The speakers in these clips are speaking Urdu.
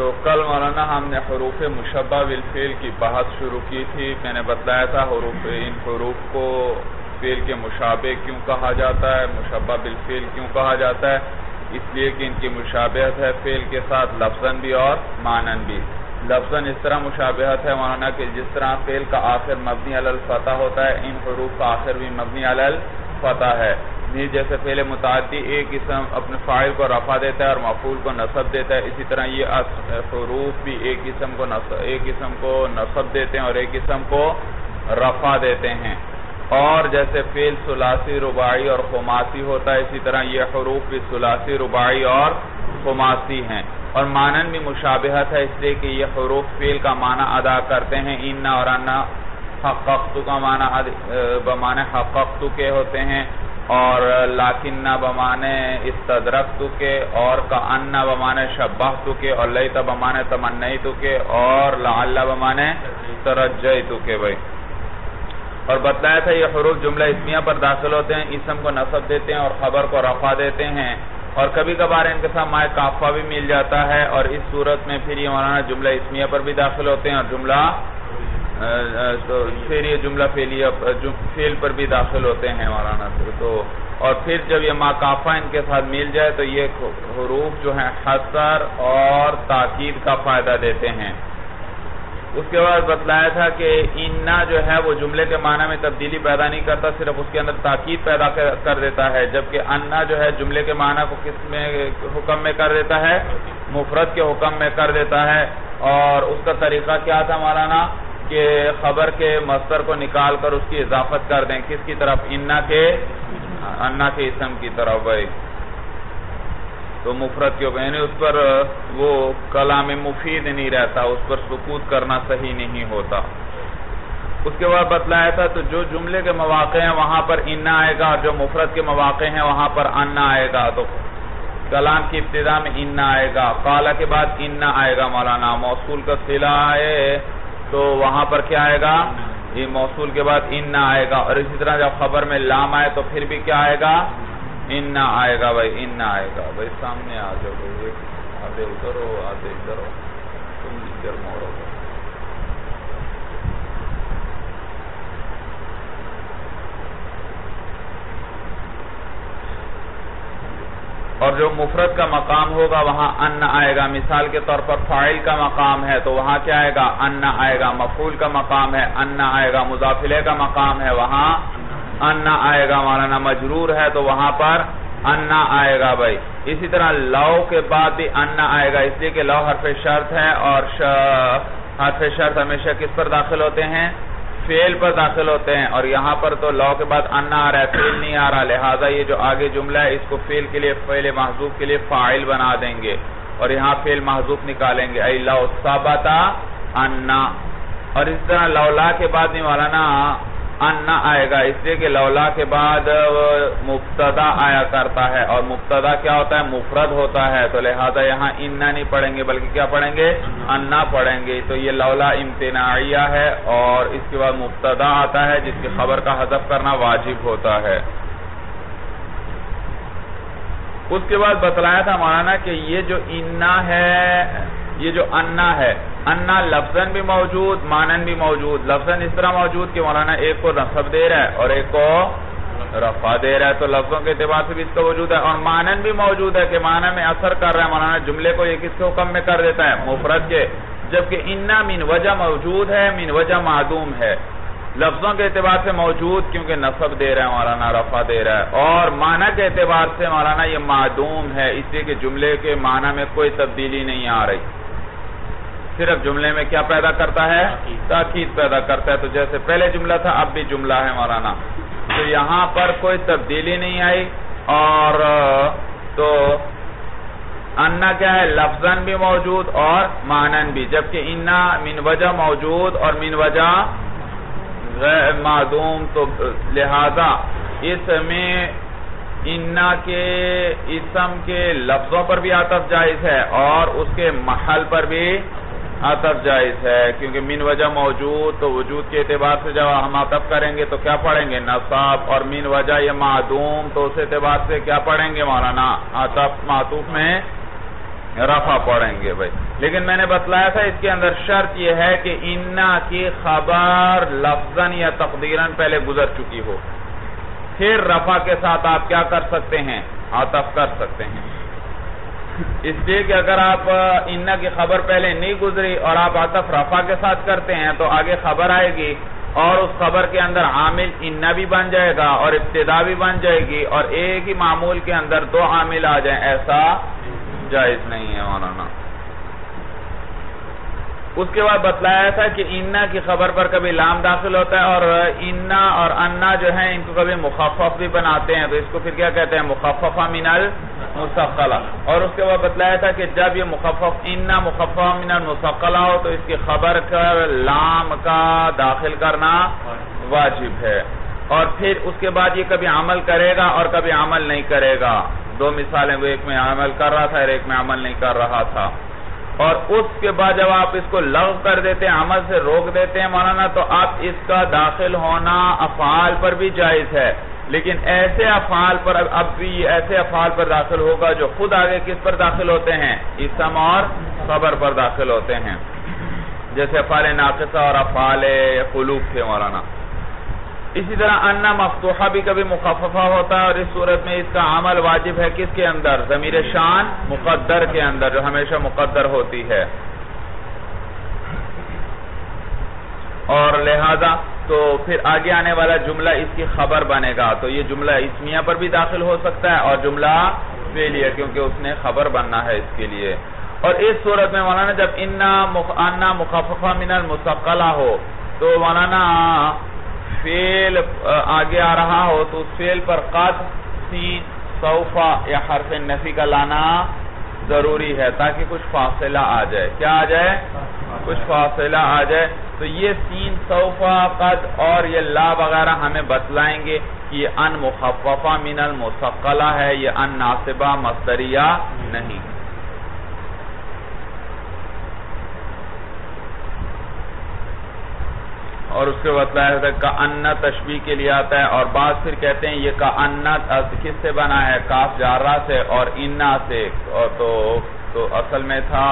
تو کل مولانا ہم نے حروف مشبہ بالفعل کی بحث شروع کی تھی. میں نے بتلایا تھا ان حروف کو فعل کے مشابہ کیوں کہا جاتا ہے, مشبہ بالفعل کیوں کہا جاتا ہے. اس لیے کہ ان کی مشابہت ہے فعل کے ساتھ لفظاً بھی اور معناً بھی. لفظاً اس طرح مشابہت ہے مولانا کہ جس طرح فعل کا آخر مبنی علی الفتح ہوتا ہے, ان حروف کا آخر بھی مبنی علی الفتح ہے. جیسے فعل متعدی ایک اسم اپنے فاعل کو رفع دیتا ہے اور مفعول کو نصب دیتا ہے, اسی طرح یہ حروف بھی ایک اسم کو نصب دیتے ہیں اور ایک اسم کو رفع دیتے ہیں. اور جیسے فعل ثلاثی رباعی اور خماسی ہوتا ہے, اسی طرح یہ حروف بھی ثلاثی رباعی اور خماسی ہیں. اور معنن بھی مشابہت ہے اس لیے کہ یہ حروف فعل کا معنی ادا کرتے ہیں. ان اور انا حققت کا بمعنی حققت کے ہوتے ہیں, اور لیکن بمعنی استدرکت کے, اور کأن بمعنی شبہت کے, اور لیت بمعنی تمنیت کے, اور لعل بمعنی ترجیت کے. بھائی اور بتلایا تھا یہ حروف جملہ اسمیہ پر داخل ہوتے ہیں, اسم کو نصب دیتے ہیں اور خبر کو رفع دیتے ہیں, اور کبھی کبھار ان کے ساتھ مائع کافہ بھی مل جاتا ہے, اور اس صورت میں پھر یہ مولانا جملہ اسمیہ پر بھی داخل ہوتے ہیں اور پھر یہ جملہ فعل پر بھی داخل ہوتے ہیں مولانا. تو اور پھر جب یہ ما کافہ ان کے ساتھ مل جائے تو یہ حروف جو ہیں حصر اور تاکید کا فائدہ دیتے ہیں. اس کے بعد بتلایا تھا کہ انا جو ہے وہ جملے کے معنی میں تبدیلی پیدا نہیں کرتا, صرف اس کے اندر تاکید پیدا کر دیتا ہے, جبکہ انا جو ہے جملے کے معنی کو کس میں حکم میں کر دیتا ہے, مفرد کے حکم میں کر دیتا ہے. اور اس کا طریقہ کیا تھا مولانا کہ خبر کے مصدر کو نکال کر اس کی اضافت کر دیں کس کی طرف, انا کے اسم کی طرف. بھائی تو مفرد کے یعنی اس پر وہ کلام مفید نہیں رہتا, اس پر سکوت کرنا صحیح نہیں ہوتا. اس کے بعد بتلایا تھا تو جو جملے کے مواقع ہیں وہاں پر انا آئے گا, اور جو مفرد کے مواقع ہیں وہاں پر انا آئے گا. تو کلام کی ابتدا میں انا آئے گا, قال کے بعد انا آئے گا مولانا. موصول کا صلہ ہے تو وہاں پر کیا آئے گا, یہ موصول کے بعد انا آئے گا. اور اسی طرح جب خبر میں لام آئے تو پھر بھی کیا آئے گا, انا آئے گا. بھائی انا آئے گا. بھائی سامنے آ جاؤ, بھائی آدھے ادھر ہو آدھے ادھر ہو, تم ادھر موڑو. اور جو مفرد کا مقام ہوگا وہاں ان آئے گا. مثال کے طور پر فاعل کا مقام ہے تو وہاں کیا آئے گا, ان آئے گا. مفعول کا مقام ہے ان آئے گا. مضاف الیہ کا مقام ہے وہاں ان آئے گا مولانا. مجرور ہے تو وہاں پر ان آئے گا. بھائی اسی طرح لو کے بعد بھی ان آئے گا, اس لیے کہ لو حرف شرط ہے, اور حرف شرط ہمیشہ کس پر داخل ہوتے ہیں, فعل پر داخل ہوتے ہیں. اور یہاں پر تو لو کے بعد ان آ رہا ہے, فعل نہیں آ رہا, لہذا یہ جو آگے جملہ ہے اس کو فعل کے لیے فعل محذوف کے لیے فاعل بنا دیں گے, اور یہاں فعل محذوف نکالیں گے, ای لو ثبت ان. اور اس طرح لولا کے بعد نہیں مولانا ان آئے گا, اس لیے کہ لولا کے بعد مبتدا آیا کرتا ہے, اور مبتدا کیا ہوتا ہے, مفرد ہوتا ہے. تو لہذا یہاں انا نہیں پڑھیں گے بلکہ کیا پڑھیں گے, انا پڑھیں گے. تو یہ لولا امتناعیہ ہے, اور اس کے بعد مبتدا آتا ہے جس کی خبر کا حذف کرنا واجب ہوتا ہے. اس کے بعد بتلایا تھا مولانا کہ یہ جو انا ہے, یہ جو انا ہے, انا لفظاً بھی موجود معنن بھی موجود. لفظاً اس طرح موجود کہ مولانا ایک کو نصب دے رہا ہے اور ایک کو رفع دے رہا ہے, تو لفظوں کے اعتبار سے بھی اس کا وجود ہے. اور معنن بھی موجود ہے کہ معنی میں اثر کر رہا ہے مولانا, جملے کو یہ کس کے حکم میں کر دیتا ہے, مفرد کے. جبکہ انا من وجہ موجود ہے, من وجہ معدوم ہے. لفظوں کے اعتبار سے موجود کیونکہ نصب دے رہا ہے مولانا, رفع دے رہا ہے. اور معنی کے اعتبار سے مولانا یہ معدوم ہے, اس لیے کہ جملے کے معنی میں کوئی تبدیلی نہیں آ رہی, صرف جملے میں کیا پیدا کرتا ہے, تاکید پیدا کرتا ہے. تو جیسے پہلے جملہ تھا اب بھی جملہ ہے مولانا, تو یہاں پر کوئی تبدیلی نہیں آئی. اور تو انا کیا ہے, لفظاً بھی موجود اور معنن بھی, جبکہ انا من وجہ موجود اور من وجہ غیر معدوم. تو لہذا اس میں انا کے اسم کے لفظوں پر بھی عطف جائز ہے اور اس کے محل پر بھی عطف جائز ہے, کیونکہ من وجہ موجود تو وجود کے اعتبار سے جب ہم عطف کریں گے تو کیا پڑھیں گے, نصاب. اور من وجہ یہ معدوم تو اس اعتبار سے کیا پڑھیں گے مولانا, عطف معطوف میں رفع پڑھیں گے. بھائی لیکن میں نے بتلایا تھا اس کے اندر شرط یہ ہے کہ انا کی خبر لفظاً یا تقدیراً پہلے گزر چکی ہو، پھر رفع کے ساتھ آپ کیا کر سکتے ہیں؟ عطف کر سکتے ہیں۔ اس لیے کہ اگر آپ انا کی خبر پہلے نہیں گزری اور آپ عطف رفع کے ساتھ کرتے ہیں تو آگے خبر آئے گی اور اس خبر کے اندر عامل انا بھی بن جائے گا اور ابتدا بھی بن جائے گی، اور ایک ہی معمول کے اندر دو عامل آ جائیں، ایسا جائز نہیں ہے مولانا۔ اس کے بعد بتلایا تھا کہ انا کی خبر پر کبھی لام داخل ہوتا ہے، اور انا اور انا جو ہیں ان کو کبھی مخفف بھی بناتے ہیں، تو اس کو پھر کیا کہتے ہیں؟ مخففہ من المثقلہ۔ اور اس کے بعد بتلایا تھا کہ جب یہ انا مخففہ من المثقلہ ہو تو اس کی خبر کر لام کا داخل کرنا واجب ہے، اور پھر اس کے بعد یہ کبھی عمل کرے گا اور کبھی عمل نہیں کرے گا۔ دو مثالیں، وہ ایک میں عمل کر رہا تھا اور ایک میں عمل نہیں کر رہا تھا۔ اور اس کے بعد جب آپ اس کو لغو کر دیتے ہیں، عمل سے روک دیتے ہیں مولانا، تو آپ اس کا داخل ہونا افعال پر بھی جائز ہے، لیکن ایسے افعال پر اب بھی ایسے افعال پر داخل ہوگا جو خود آگے کس پر داخل ہوتے ہیں؟ اسم اور خبر پر داخل ہوتے ہیں، جیسے افعال ناقصہ اور افعال قلوب تھے مولانا۔ اسی طرح انا مفتوحہ بھی کبھی مخففہ ہوتا ہے، اور اس صورت میں اس کا عمل واجب ہے کس کے اندر؟ ضمیر شان مقدر کے اندر، جو ہمیشہ مقدر ہوتی ہے، اور لہذا تو پھر آگے آنے والا جملہ اس کی خبر بنے گا، تو یہ جملہ اسمیہ پر بھی داخل ہو سکتا ہے اور جملہ فعلیہ، کیونکہ اس نے خبر بننا ہے اس کے لیے۔ اور اس صورت میں مولانا جب انا مخففہ من المثقلہ ہو تو مولانا فعل آگے آ رہا ہو تو اس فعل پر قد، سین، سوف یا حرف نفی کا لانا ضروری ہے تاکہ کچھ فاصلہ آ جائے۔ کیا آ جائے؟ کچھ فاصلہ آ جائے۔ تو یہ سین، سوف، قد اور یہ لا وغیرہ ہمیں بتلائیں گے کہ یہ ان مخففہ من المثقلہ ہے، یہ ان ناصبہ مصدریہ نہیں۔ اور اس کے بتلایا ہے کأن تشبیہ کے لیے آتا ہے، اور بعض پھر کہتے ہیں یہ کأن کس سے بنا ہے؟ کاف جارہ سے اور انا سے، تو اصل میں تھا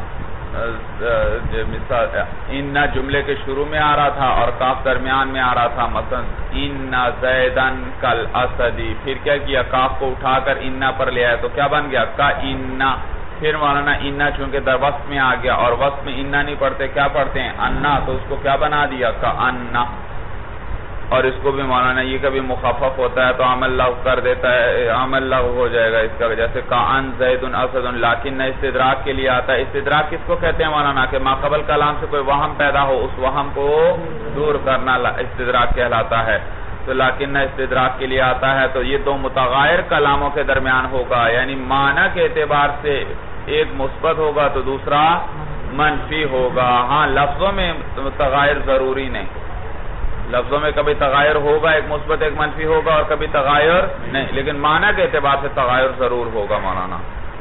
انا جملے کے شروع میں آ رہا تھا اور کاف درمیان میں آ رہا تھا، مثلا انا زیدن کالاسدی، پھر کیا کیا؟ کاف کو اٹھا کر انا پر لے آیا تو کیا بن گیا؟ کأنا۔ پھر مولانا انا چونکہ در وصف میں آ گیا اور وصف میں انا نہیں پڑھتے، کیا پڑھتے ہیں؟ انا، تو اس کو کیا بنا دیا؟ کأنا۔ اور اس کو بھی مولانا یہ کبھی مخفف ہوتا ہے تو عمل لغو کر دیتا ہے، عمل لغو ہو جائے گا اس کا، جیسے کأن زید اسد، لیکن استدراک کے لیے آتا ہے۔ استدراک کس کو کہتے ہیں مولانا؟ کہ ما قبل کلام سے کوئی وہم پیدا ہو، اس وہم کو دور کرنا استدراک کہلاتا ہے۔ تو لیکن استدراک کے لیے آتا ہے، تو یہ دو متغیر کلاموں کے درمیان ہوگا، یعنی معنی کے اعتبار سے ایک مثبت ہوگا تو دوسرا منفی ہوگا۔ ہاں لفظوں میں تغایر ضروری نہیں، لفظوں میں کبھی تغایر ہوگا، ایک مثبت ایک منفی ہوگا، اور کبھی تغایر نہیں، لیکن معنی کے اعتبار سے تغایر ضرور ہوگا مولانا۔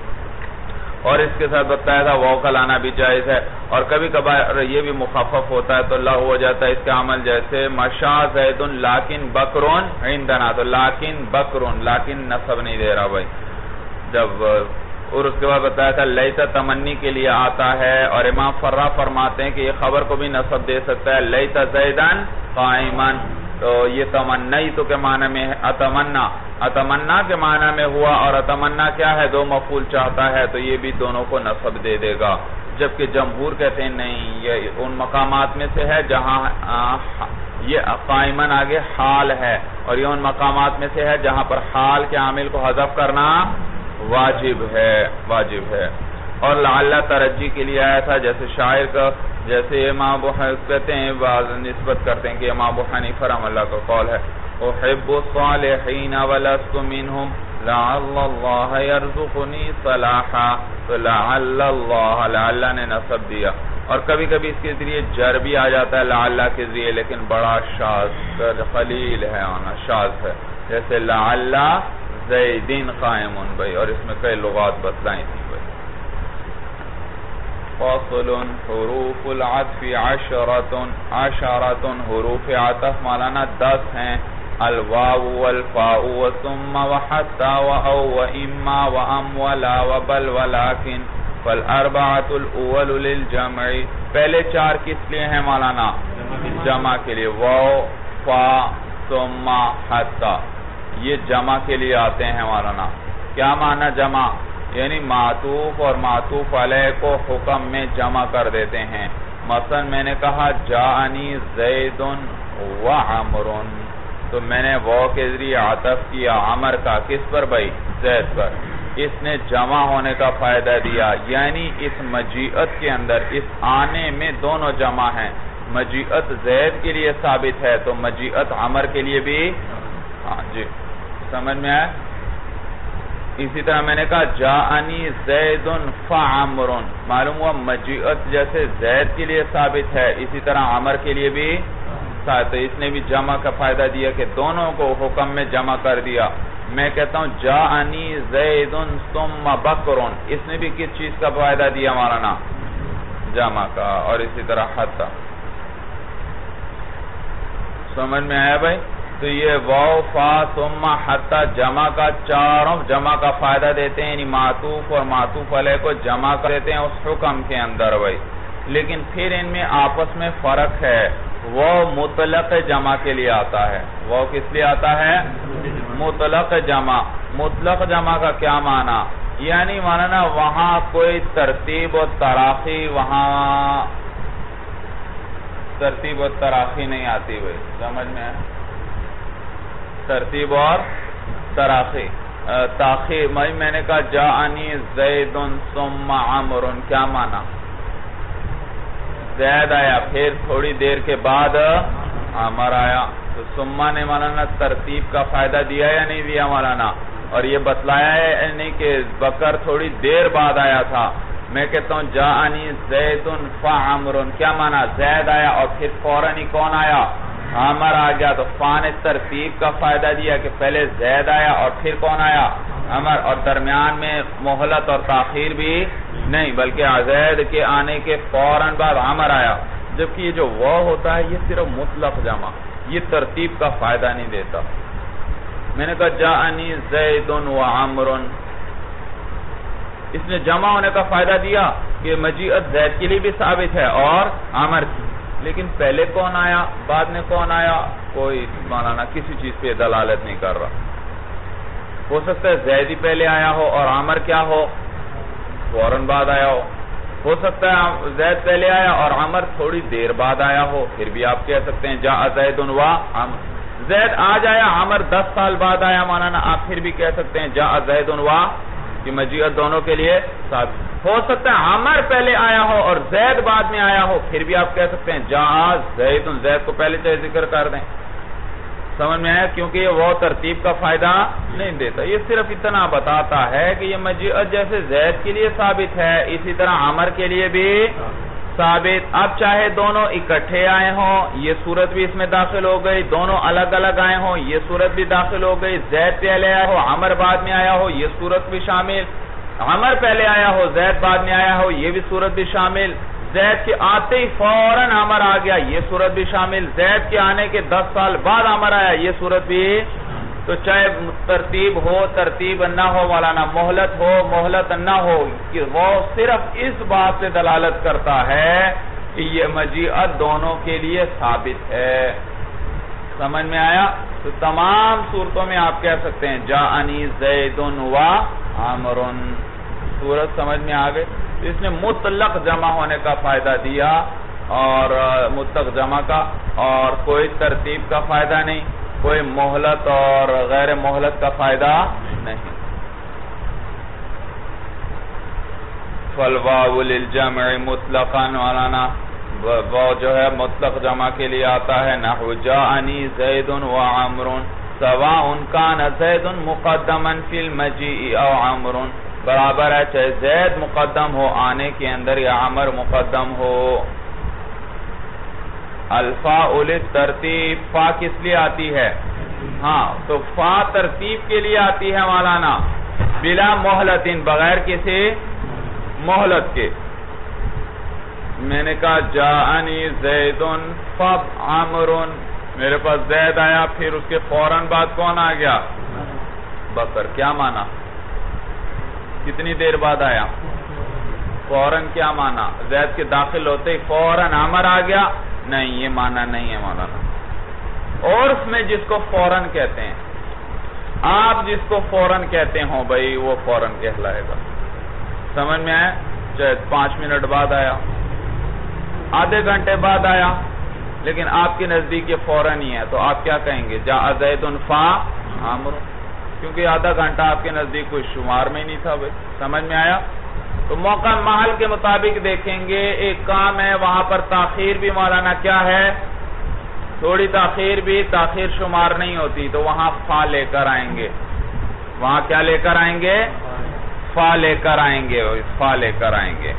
اور اس کے ساتھ بتایا تھا واو کا لانا بھی جائز ہے، اور کبھی کبھار یہ بھی مخفف ہوتا ہے تو لغو ہو جاتا ہے اس کا عمل، جیسے مشا زید لیکن بکرون عندنا، تو لیکن بکرون، لیکن نصب نہیں دے رہا بھائی جب۔ اور اس کے بعد بتایا تھا لیت تمنی کے لیے آتا ہے، اور امام فرا فرماتے ہیں کہ یہ خبر کو بھی نصب دے سکتا ہے، لیت زیدن قائما، تو یہ تمنی تو کے معنی میں ہے، اتمنا کے معنی میں ہوا، اور اتمنا کیا ہے؟ دو مفعول چاہتا ہے، تو یہ بھی دونوں کو نصب دے دے گا، جبکہ جمہور کہتے ہیں نہیں، یہ ان مقامات میں سے ہے جہاں یہ قائمن آگے حال ہے، اور یہ ان مقامات میں سے ہے جہاں پر حال کے عامل کو حذف کرنا واجب ہے۔ اور لعل ترجی کے لیے آیا تھا، جیسے شاعر کا، جیسے امام ابو حنیفہ کہتے ہیں، بعض نسبت کرتے ہیں کہ امام ابو حنیفہ رحمہ اللہ کا قول ہے، احب الصالحین ولست منہم لعل اللہ یرزقنی صلاحا، تو لعل اللہ، لعل نے نصب دیا، اور کبھی کبھی اس کے ذریعے جر بھی آ جاتا ہے لعل کے ذریعے، لیکن بڑا شاذ خلیل ہے، شاذ ہے، جیسے لعل زیدین قائمون بھائی، اور اس میں کئی لغات بتلائیں تھی بھائی۔ فاصل حروف العطف عشرۃ، حروف عطف مولانا 10 ہیں، الواو والفاء وثم وحتى واو واما وام ولا وبل ولكن، فالاربعۃ الاول للجمع، پہلے 4 کس لیے ہیں مولانا؟ جمع کے لیے، واو فا ثم حتی، یہ جمع کے لیے آتے ہیں مولانا۔ کیا معنی جمع؟ یعنی معطوف اور معطوف علیہ کو حکم میں جمع کر دیتے ہیں۔ مثلا میں نے کہا جاءنی زید و عمر، تو میں نے واو کے ذریعے عطف کیا عمر کا، کس پر بھائی؟ زید پر۔ اس نے جمع ہونے کا فائدہ دیا، یعنی اس مجیعت کے اندر، اس آنے میں دونوں جمع ہیں۔ مجیعت زید کے لیے ثابت ہے تو مجیعت عمر کے لیے بھی، ہاں جی سمجھ میں آیا؟ اسی طرح میں نے کہا جاءنی زید فعمر، معلوم ہوا مجیعت جیسے زید کے لیے ثابت ہے اسی طرح عمر کے لیے بھی ثابت ہے۔ اس نے بھی جمع کا فائدہ دیا کہ دونوں کو حکم میں جمع کر دیا۔ میں کہتا ہوں جاءنی زید ثم بکر، اس نے بھی کس چیز کا فائدہ دیا مولانا؟ جمع کا، اور اسی طرح حتی۔ سمجھ میں آیا بھائی؟ تو یہ واو فا ثم حتی جمع کا، چاروں جمع کا فائدہ دیتے ہیں، یعنی معطوف اور معطوف علیہ کو جمع کر دیتے ہیں اس حکم کے اندر بھائی۔ لیکن پھر ان میں آپس میں فرق ہے، وہ مطلق جمع کے لیے آتا ہے۔ وہ کس لیے آتا ہے؟ مطلق جمع۔ مطلق جمع کا کیا معنی؟ یعنی مانا وہاں کوئی ترتیب و تراخی، وہاں ترتیب و تراخی نہیں آتی بھائی، سمجھ میں ہے؟ ترتیب اور تراخی، تاخیر۔ میں نے کہا جاءنی زید ثم عمر، کیا معنی؟ زید آیا پھر تھوڑی دیر کے بعد عمر آیا، تو ثم نے مولانا ترتیب کا فائدہ دیا یا نہیں دیا مولانا؟ اور یہ بتلایا ہے نہیں کہ بکر تھوڑی دیر بعد آیا تھا۔ میں کہتا ہوں جاءنی زید فعمر، کیا معنی؟ زید آیا اور پھر فوراً ہی کون آیا؟ عمر آ گیا، تو فا نے ترتیب کا فائدہ دیا کہ پہلے زید آیا اور پھر کون آیا؟ عمر، اور درمیان میں مہلت اور تاخیر بھی نہیں، بلکہ زید کے آنے کے فوراً بعد عمر آیا۔ جبکہ یہ جو وہ ہوتا ہے یہ صرف مطلق جمع، یہ ترتیب کا فائدہ نہیں دیتا۔ میں نے کہا جاءنی زید و عمر، اس نے جمع ہونے کا فائدہ دیا کہ مجیعت زید کے لیے بھی ثابت ہے اور عمر کی، لیکن پہلے کون آیا بعد میں کون آیا کوئی مولانا کسی چیز پہ دلالت نہیں کر رہا۔ ہو سکتا ہے زید ہی پہلے آیا ہو اور عمر کیا ہو؟ فوراً بعد آیا ہو سکتا ہے زید پہلے آیا اور عمر تھوڑی دیر بعد آیا ہو، پھر بھی آپ کہہ سکتے ہیں جاء زید و عمر۔ زید آج آیا، عمر 10 سال بعد آیا مولانا، آپ پھر بھی کہہ سکتے ہیں جاء زید و، کہ مجیعت دونوں کے لیے ساتھ۔ ہو سکتا ہے عمر پہلے آیا ہو اور زید بعد میں آیا ہو، پھر بھی آپ کہہ سکتے ہیں جاء زید، زید کو پہلے چاہے ذکر کر دیں۔ سمجھ میں آیا؟ کیونکہ یہ وہ ترتیب کا فائدہ نہیں دیتا، یہ صرف اتنا بتاتا ہے کہ یہ مجیعت جیسے زید کے لیے ثابت ہے اسی طرح عمر کے لیے بھی ثابت۔ اب چاہے دونوں اکٹھے آئے ہوں یہ صورت بھی اس میں داخل ہو گئی، دونوں الگ الگ آئے ہوں یہ صورت بھی داخل ہو گئی، زید پہلے آیا ہو عمر بعد میں آیا ہو یہ صورت بھی شامل، عمر پہلے آیا ہو زید بعد میں آیا ہو یہ بھی صورت بھی شامل، زید کے آتے ہی فوراً عمر آ گیا یہ صورت بھی شامل، زید کے آنے کے 10 سال بعد عمر آیا یہ صورت بھی۔ تو چاہے ترتیب ہو ترتیب نہ ہو مولانا، مہلت ہو مہلت نہ ہو، کہ وہ صرف اس بات سے دلالت کرتا ہے کہ یہ مجیعت دونوں کے لیے ثابت ہے۔ سمجھ میں آیا؟ تو تمام صورتوں میں آپ کہہ سکتے ہیں جاءنی زید و عمر، صورت سمجھ میں آ گئی۔ اس نے مطلق جمع ہونے کا فائدہ دیا اور مطلق جمع کا، اور کوئی ترتیب کا فائدہ نہیں، کوئی مہلت اور غیر مہلت کا فائدہ نہیں۔ فالواو للجمع مطلقاً مولانا، وہ جو ہے مطلق جمع کے لیے آتا ہے، نحو جاءنی زید و عمر سواء کان زید مقدما فی المجیء او عمر، برابر ہے چاہے زید مقدم ہو آنے کے اندر یا عمر مقدم ہو۔ الفاء للترتیب، فا کس لیے آتی ہے؟ ہاں تو فا ترتیب کے لیے آتی ہے مولانا، بلا مہلت، بغیر کسی مہلت کے۔ میں نے کہا جاءنی زید فعمر، میرے پاس زید آیا پھر اس کے فوراً بعد کون آ گیا؟ بکر، کیا معنی؟ کتنی دیر بعد آیا؟ فوراً کیا مانا؟ زید کے داخل ہوتے ہی فوراً عمر آ گیا؟ نہیں، یہ مانا نہیں ہے مولانا۔ عرف میں جس کو فوراً کہتے ہیں، آپ جس کو فوراً کہتے ہوں بھائی وہ فوراً کہلائے گا۔ سمجھ میں آئے؟ چاہے 5 منٹ بعد آیا، آدھے گھنٹے بعد آیا، لیکن آپ کے نزدیک یہ فوراً ہی ہے، تو آپ کیا کہیں گے؟ جاء زید فا عمر، کیونکہ آدھا گھنٹہ آپ کے نزدیک کوئی شمار میں نہیں تھا بھائی۔ سمجھ میں آیا؟ تو موقع محل کے مطابق دیکھیں گے، ایک کام ہے وہاں پر تاخیر بھی مولانا کیا ہے؟ تھوڑی تاخیر بھی تاخیر شمار نہیں ہوتی، تو وہاں فا لے کر آئیں گے۔ وہاں کیا لے کر آئیں گے؟ فا لے کر آئیں گے، فا لے کر آئیں گے۔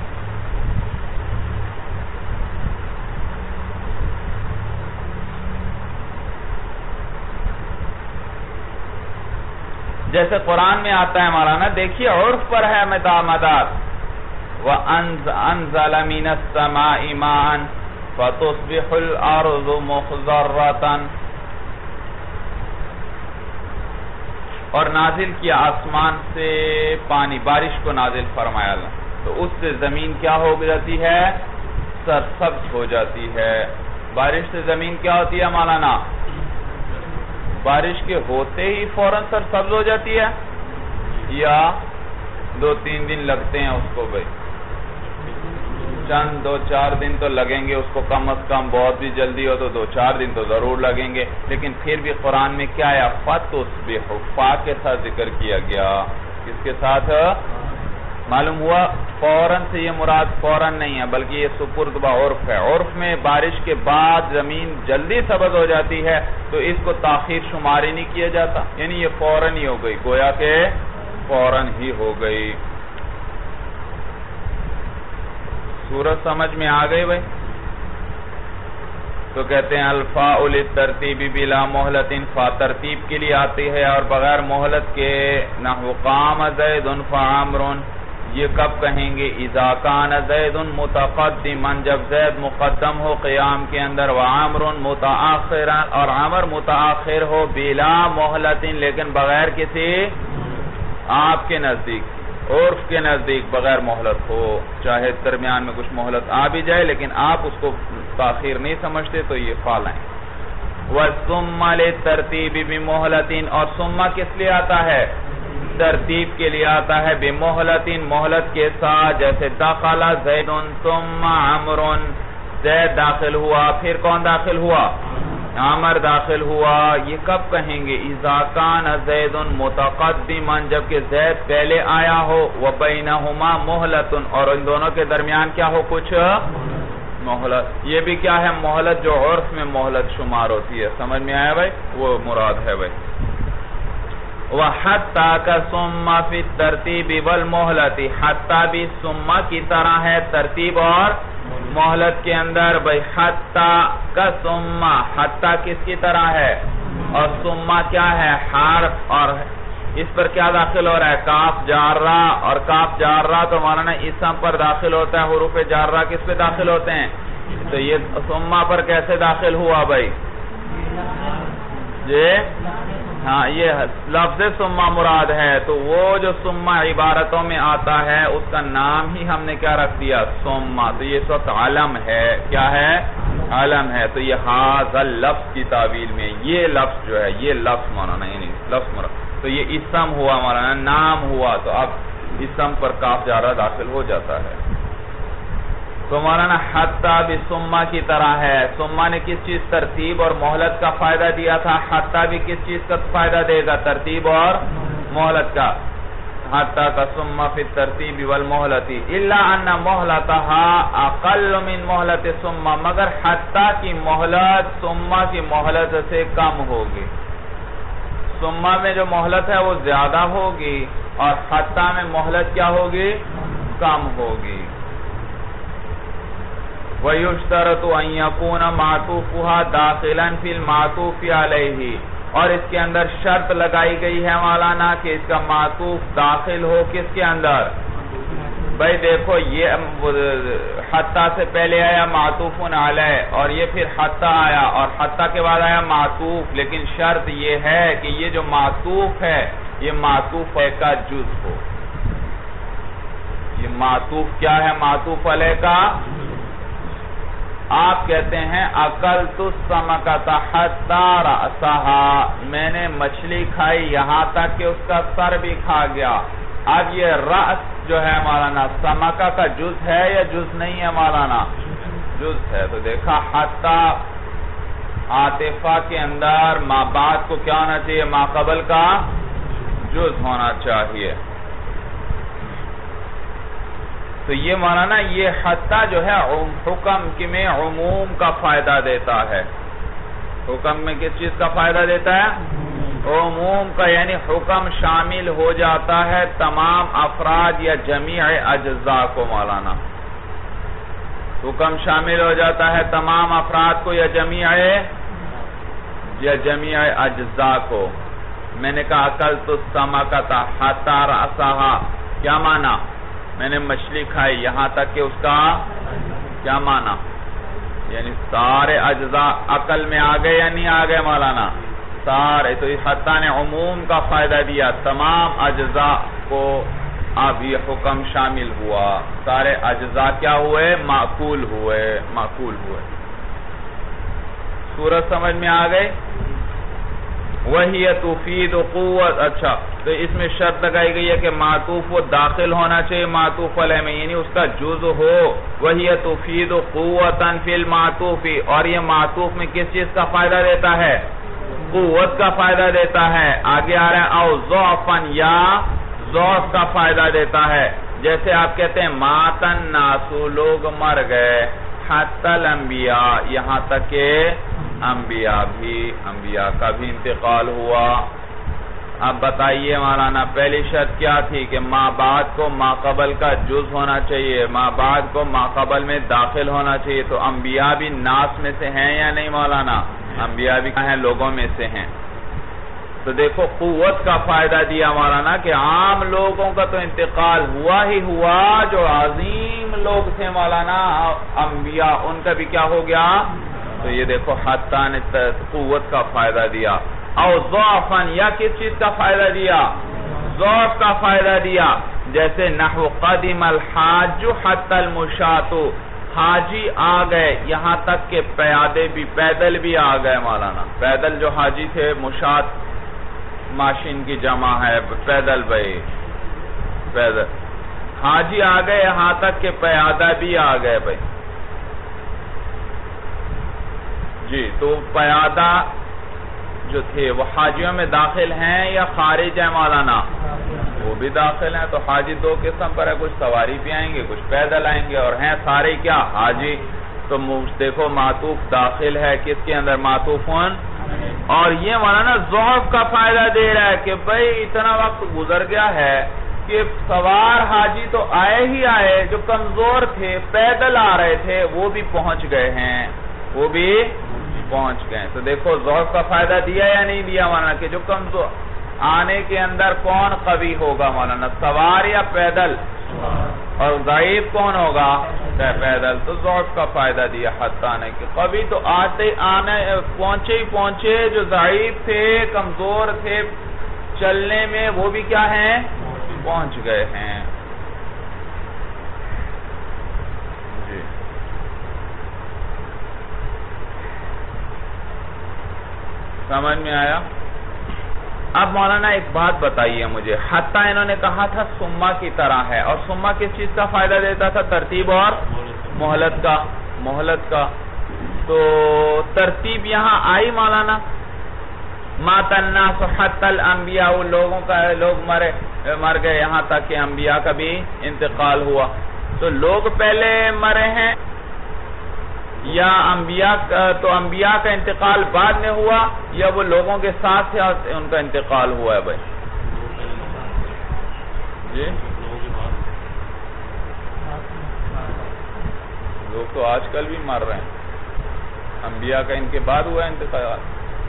جیسے قرآن میں آتا ہے مولانا، دیکھیے عرف پر ہے مدار، وَأَنزَلَ مِنَ السَّمَاءِ مَاءً فَتُصْبِحُ الْأَرْضُ مُخْضَرَّةً، اور نازل کیا آسمان سے پانی، بارش کو نازل فرمایا اللہ، تو اس سے زمین کیا ہو جاتی ہے؟ سرسبز ہو جاتی ہے۔ بارش سے زمین کیا ہوتی ہے مولانا؟ بارش کے ہوتے ہی فوراً سرسبز ہو جاتی ہے یا 2-3 دن لگتے ہیں اس کو بھائی؟ چند 2-4 دن تو لگیں گے اس کو کم از کم، بہت بھی جلدی ہو تو 2-4 دن تو ضرور لگیں گے، لیکن پھر بھی قرآن میں کیا ہے؟ فَتُصْبِحُ، فا کے ساتھ ذکر کیا گیا۔ کس کے ساتھ؟ معلوم ہوا فوراً سے یہ مراد فوراً نہیں ہے، بلکہ یہ سپرد بعرف ہے۔ عرف میں بارش کے بعد زمین جلدی سبز ہو جاتی ہے تو اس کو تاخیر شمار ہی نہیں کیا جاتا، یعنی یہ فوراً ہی ہو گئی، گویا کہ فوراً ہی ہو گئی۔ سورت سمجھ میں آ گئی بھائی؟ تو کہتے ہیں الفاء للترتیب بلا مہلت، فا ترتیب کے لیے آتی ہے اور بغیر مہلت کے، نحو قام زید فعمر، یہ کب کہیں گے؟ اذا کان زید متقدما، جب زید مقدم ہو قیام کے اندر، وعمر متاخرا، اور عمر متاخر ہو، بلا مہلت، لیکن بغیر کسی، آپ کے نزدیک، عرف کے نزدیک بغیر مہلت ہو، چاہے درمیان میں کچھ مہلت آ بھی جائے لیکن آپ اس کو تاخیر نہیں سمجھتے، تو یہ فا لائیں۔ وَالثُّمَّ لِلتَّرْتِيبِ بِمُهْلَةٍ، اور ثم کس لیے آتا ہے؟ ترتیب کے لیے آتا ہے، بِمُهْلَةٍ، مہلت کے ساتھ، جیسے دخل زید ثم عمر، زید داخل ہوا پھر کون داخل ہوا؟ عمر داخل ہوا۔ یہ کب کہیں گے؟ اذا کان زید متقدما، جبکہ زید پہلے آیا ہو، وبینہما مہلت، اور ان دونوں کے درمیان کیا ہو؟ کچھ مہلت۔ یہ بھی کیا ہے؟ مہلت جو عرف میں مہلت شمار ہوتی ہے۔ سمجھ میں آیا بھائی؟ وہ مراد ہے بھائی۔ وَحَتَّى كَثُمَّ فِي التَّرْتِيبِ وَالْمُهْلَةِ، حتیٰ بھی ثم کی طرح ہے ترتیب اور مہلت کے اندر بھائی۔ حَتَّى كَثُمَّ، حتیٰ کس کی طرح ہے؟ اور ثم کیا ہے؟ حرف، اور اس پر کیا داخل ہو رہا ہے؟ کاف جارہ، اور کاف جارہ تو مولانا اسم پر داخل ہوتا ہے، حروف جارہ کس پہ داخل ہوتے ہیں؟ تو یہ ثم پر کیسے داخل ہوا بھائی؟ یہ ہاں، یہ لفظ ثم مراد ہے، تو وہ جو ثم عبارتوں میں آتا ہے اس کا نام ہی ہم نے کیا رکھ دیا؟ ثم، تو یہ اس وقت علم ہے، کیا ہے؟ علم ہے، تو یہ ھذا لفظ کی تعویل میں یہ لفظ جو ہے، یہ لفظ مولانا یعنی لفظ مراد، تو یہ اسم ہوا مولانا، نام ہوا، تو اب اسم پر کاف جارہ داخل ہو جاتا ہے۔ تو مولانا حتیٰ بھی ثم کی طرح ہے۔ ثم نے کس چیز؟ ترتیب اور مہلت کا فائدہ دیا تھا، حتیٰ بھی کس چیز کا فائدہ دے گا؟ ترتیب اور مہلت کا۔ حتیٰ کا ثم فی الترتیب والمہلت، الا ان مہلتها اقل من مہلت ثم، مگر حتیٰ کی مہلت ثم کی مہلت سے کم ہوگی۔ ثم میں جو مہلت ہے وہ زیادہ ہوگی اور حتیٰ میں مہلت کیا ہوگی؟ کم ہوگی۔ وَيُشْتَرَطُ أَن يَكُونَ مَعْطُوفُهَا دَاخِلًا فِي الْمَعْطُوفِ عَلَيْهِ، اور اس کے اندر شرط لگائی گئی ہے مولانا کہ اس کا معطوف داخل ہو کس کے اندر؟ بھائی دیکھو، یہ حتیٰ سے پہلے آیا معطوف علیہ، اور یہ پھر حتیٰ آیا، اور حتیٰ کے بعد آیا معطوف، لیکن شرط یہ ہے کہ یہ جو معطوف ہے یہ معطوف کا جز ہو، کہ معطوف کیا ہے معطوف علیہ کا؟ آپ کہتے ہیں اکلت السمکۃ حتی رأسها، میں نے مچھلی کھائی یہاں تک کہ اس کا سر بھی کھا گیا۔ اب یہ رأس جو ہے مولانا سمکہ کا جز ہے یا جز نہیں ہے مولانا؟ جز ہے۔ تو دیکھا حتی عاطفہ کے اندر ما بعد کو کیا ہونا چاہیے؟ ما قبل کا جز ہونا چاہیے۔ تو یہ مولانا یہ حتی جو ہے حکم میں عموم کا فائدہ دیتا ہے۔ حکم میں کس چیز کا فائدہ دیتا ہے؟ عموم کا، یعنی حکم شامل ہو جاتا ہے تمام افراد یا جمیع اجزاء کو مولانا۔ حکم شامل ہو جاتا ہے تمام افراد کو یا جمیع اجزاء کو۔ میں نے کہا اکلت السمکۃ حتی رأسها، کیا معنی؟ میں نے مچھلی کھائی یہاں تک کہ اس کا کیا معنی؟ یعنی سارے اجزاء عقل میں آ گئے یا نہیں آ گئے مولانا؟ سارے۔ تو اس حتی نے عموم کا فائدہ دیا، تمام اجزاء کو اب یہ حکم شامل ہوا، سارے اجزاء کیا ہوئے؟ معقول ہوئے۔ صورت سمجھ میں آ گئی؟ وَهِيَ تُفِيدُ قُوَّةً۔ اچھا، تو اس میں شرط لگائی گئی ہے کہ معطوف وہ داخل ہونا چاہیے معطوف علیہ میں، یعنی اس کا جز ہو۔ وَهِيَ تُفِيدُ قُوَّةً فِي الْمَعْطُوفِ، اور یہ معطوف میں کس چیز کا فائدہ دیتا ہے؟ قوت کا فائدہ دیتا ہے۔ آگے آ رہا ہے او ضعفاً، یا ضعف کا فائدہ دیتا ہے۔ جیسے آپ کہتے ہیں مات الناس، لوگ مر گئے، حتی الانبیاء، یہاں تک کہ انبیاء کا بھی انتقال ہوا۔ اب بتائیے مولانا پہلی شرط کیا تھی؟ کہ ما بعد کو ما قبل کا جز ہونا چاہیے، ما بعد کو ما قبل میں داخل ہونا چاہیے۔ تو انبیاء بھی ناس میں سے ہیں یا نہیں مولانا؟ انبیاء بھی کہاں ہیں؟ لوگوں میں سے ہیں۔ تو دیکھو قوت کا فائدہ دیا مولانا کہ عام لوگوں کا تو انتقال ہوا ہی ہوا، جو عظیم لوگ تھے مولانا انبیاء، ان کا بھی کیا ہو گیا؟ تو یہ دیکھو حتی نے قوت کا فائدہ دیا۔ او ضعفاً، یا کس چیز کا فائدہ دیا؟ ضعف کا فائدہ دیا۔ جیسے نحو قدم الحاج حتی المشاۃ، حاجی آ گئے یہاں تک کہ پیدل بھی آ گئے مولانا۔ پیدل جو حاجی تھے، مشاۃ ماشین کی جمع ہے، پیدل حاجی آ گئے یہاں تک کہ پیادہ بھی آ گئے بھائی۔ جی، تو پیادہ جو تھے وہ حاجیوں میں داخل ہیں یا خارج ہیں مولانا؟ وہ بھی داخل ہیں۔ تو حاجی دو قسم پر ہے، کچھ سواری بھی آئیں گے، کچھ پیدل آئیں گے، اور ہیں سارے کیا؟ حاجی۔ تو دیکھو معطوف داخل ہے کس کے اندر؟ معطوفون۔ اور یہ مولانا ضعف کا فائدہ دے رہا ہے کہ بھئی اتنا وقت گزر گیا ہے کہ سوار حاجی تو آئے ہی آئے، جو کمزور تھے پیدل آ رہے تھے وہ بھی پہنچ گئے ہیں، تو دیکھو ضعف کا فائدہ دیا یا نہیں دیا مولانا؟ کہ جو کمزور آنے کے اندر کون قوی ہوگا مولانا؟ سوار یا پیدل؟ اور ضعیف کون ہوگا؟ پیدل۔ تو ضعف کا فائدہ دیا حتی نے کہ قوی تو پہنچے جو ضعیف تھے، کمزور تھے چلنے میں، وہ بھی کیا ہیں؟ پہنچ گئے ہیں۔ جی، سمجھ میں آیا؟ اب مولانا ایک بات بتائیے مجھے، حتی انہوں نے کہا تھا سما کی طرح ہے، اور سما کس چیز کا فائدہ دیتا تھا؟ ترتیب اور مہلت کا۔ تو ترتیب یہاں آئی مولانا؟ مات الناس حتی الانبیاء، لوگ مر گئے یہاں تک کہ انبیاء کا بھی انتقال ہوا۔ تو لوگ پہلے مرے ہیں یا انبیاء کا انتقال بعد میں ہوا، یا وہ لوگوں کے ساتھ ان کا انتقال ہوا ہے بھائی؟ جی، لوگ تو آج کل بھی مر رہے ہیں، انبیاء کا ان کے بعد ہوا ہے انتقال؟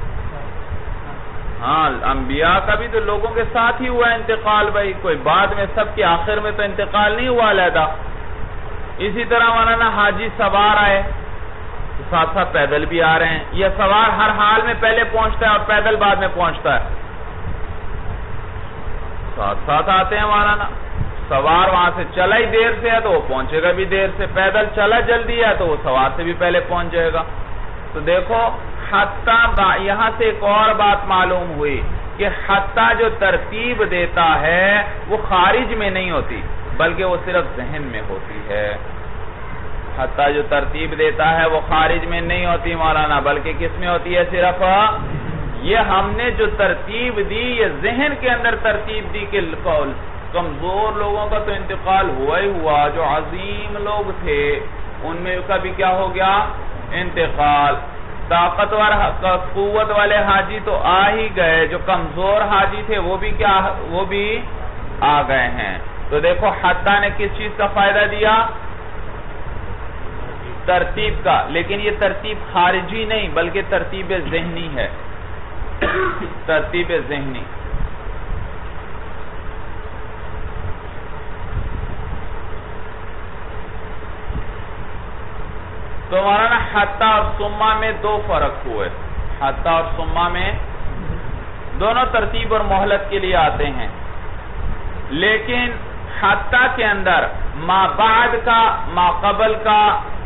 ہاں، انبیاء کا بھی تو لوگوں کے ساتھ ہی ہوا ہے انتقال بھائی، کوئی بعد میں سب کے آخر میں تو انتقال نہیں ہوا علیحدہ۔ اسی طرح مولانا حاجی سوار آئے، ساتھ ساتھ پیدل بھی آ رہے ہیں، یہ سوار ہر حال میں پہلے پہنچتا ہے اور پیدل بعد میں پہنچتا ہے؟ ساتھ ساتھ آتے ہیں مولانا، سوار وہاں سے چلا ہی دیر سے ہے تو وہ پہنچے گا بھی دیر سے، پیدل چلا جلدی ہے تو وہ سوار سے بھی پہلے پہنچ جائے گا۔ تو دیکھو حتیٰ یہاں سے ایک اور بات معلوم ہوئی کہ حتیٰ جو ترتیب دیتا ہے وہ خارج میں نہیں ہوتی بلکہ وہ صرف ذہن میں ہوتی ہے۔ حتیٰ جو ترتیب دیتا ہے وہ خارج میں نہیں ہوتی مولانا، بلکہ کس میں ہوتی ہے؟ صرف یہ ہم نے جو ترتیب دی یہ ذہن کے اندر ترتیب دی کہ کمزور لوگوں کا تو انتقال ہوا ہی ہوا، جو عظیم لوگ تھے ان میں کا بھی کیا ہو گیا؟ انتقال۔ طاقتور قوت والے حاجی تو آ ہی گئے، جو کمزور حاجی تھے وہ بھی آ گئے ہیں۔ تو دیکھو حتیٰ نے کس چیز کا فائدہ دیا؟ ترتیب کا، لیکن یہ ترتیب خارجی نہیں بلکہ ترتیب ذہنی ہے، ترتیب ذہنی۔ تو مولانا حتیٰ اور ثم میں دو فرق ہوئے، حتیٰ اور ثم میں دونوں ترتیب اور مہلت کے لیے آتے ہیں، لیکن حتیٰ کے اندر ما بعد کا ما قبل کا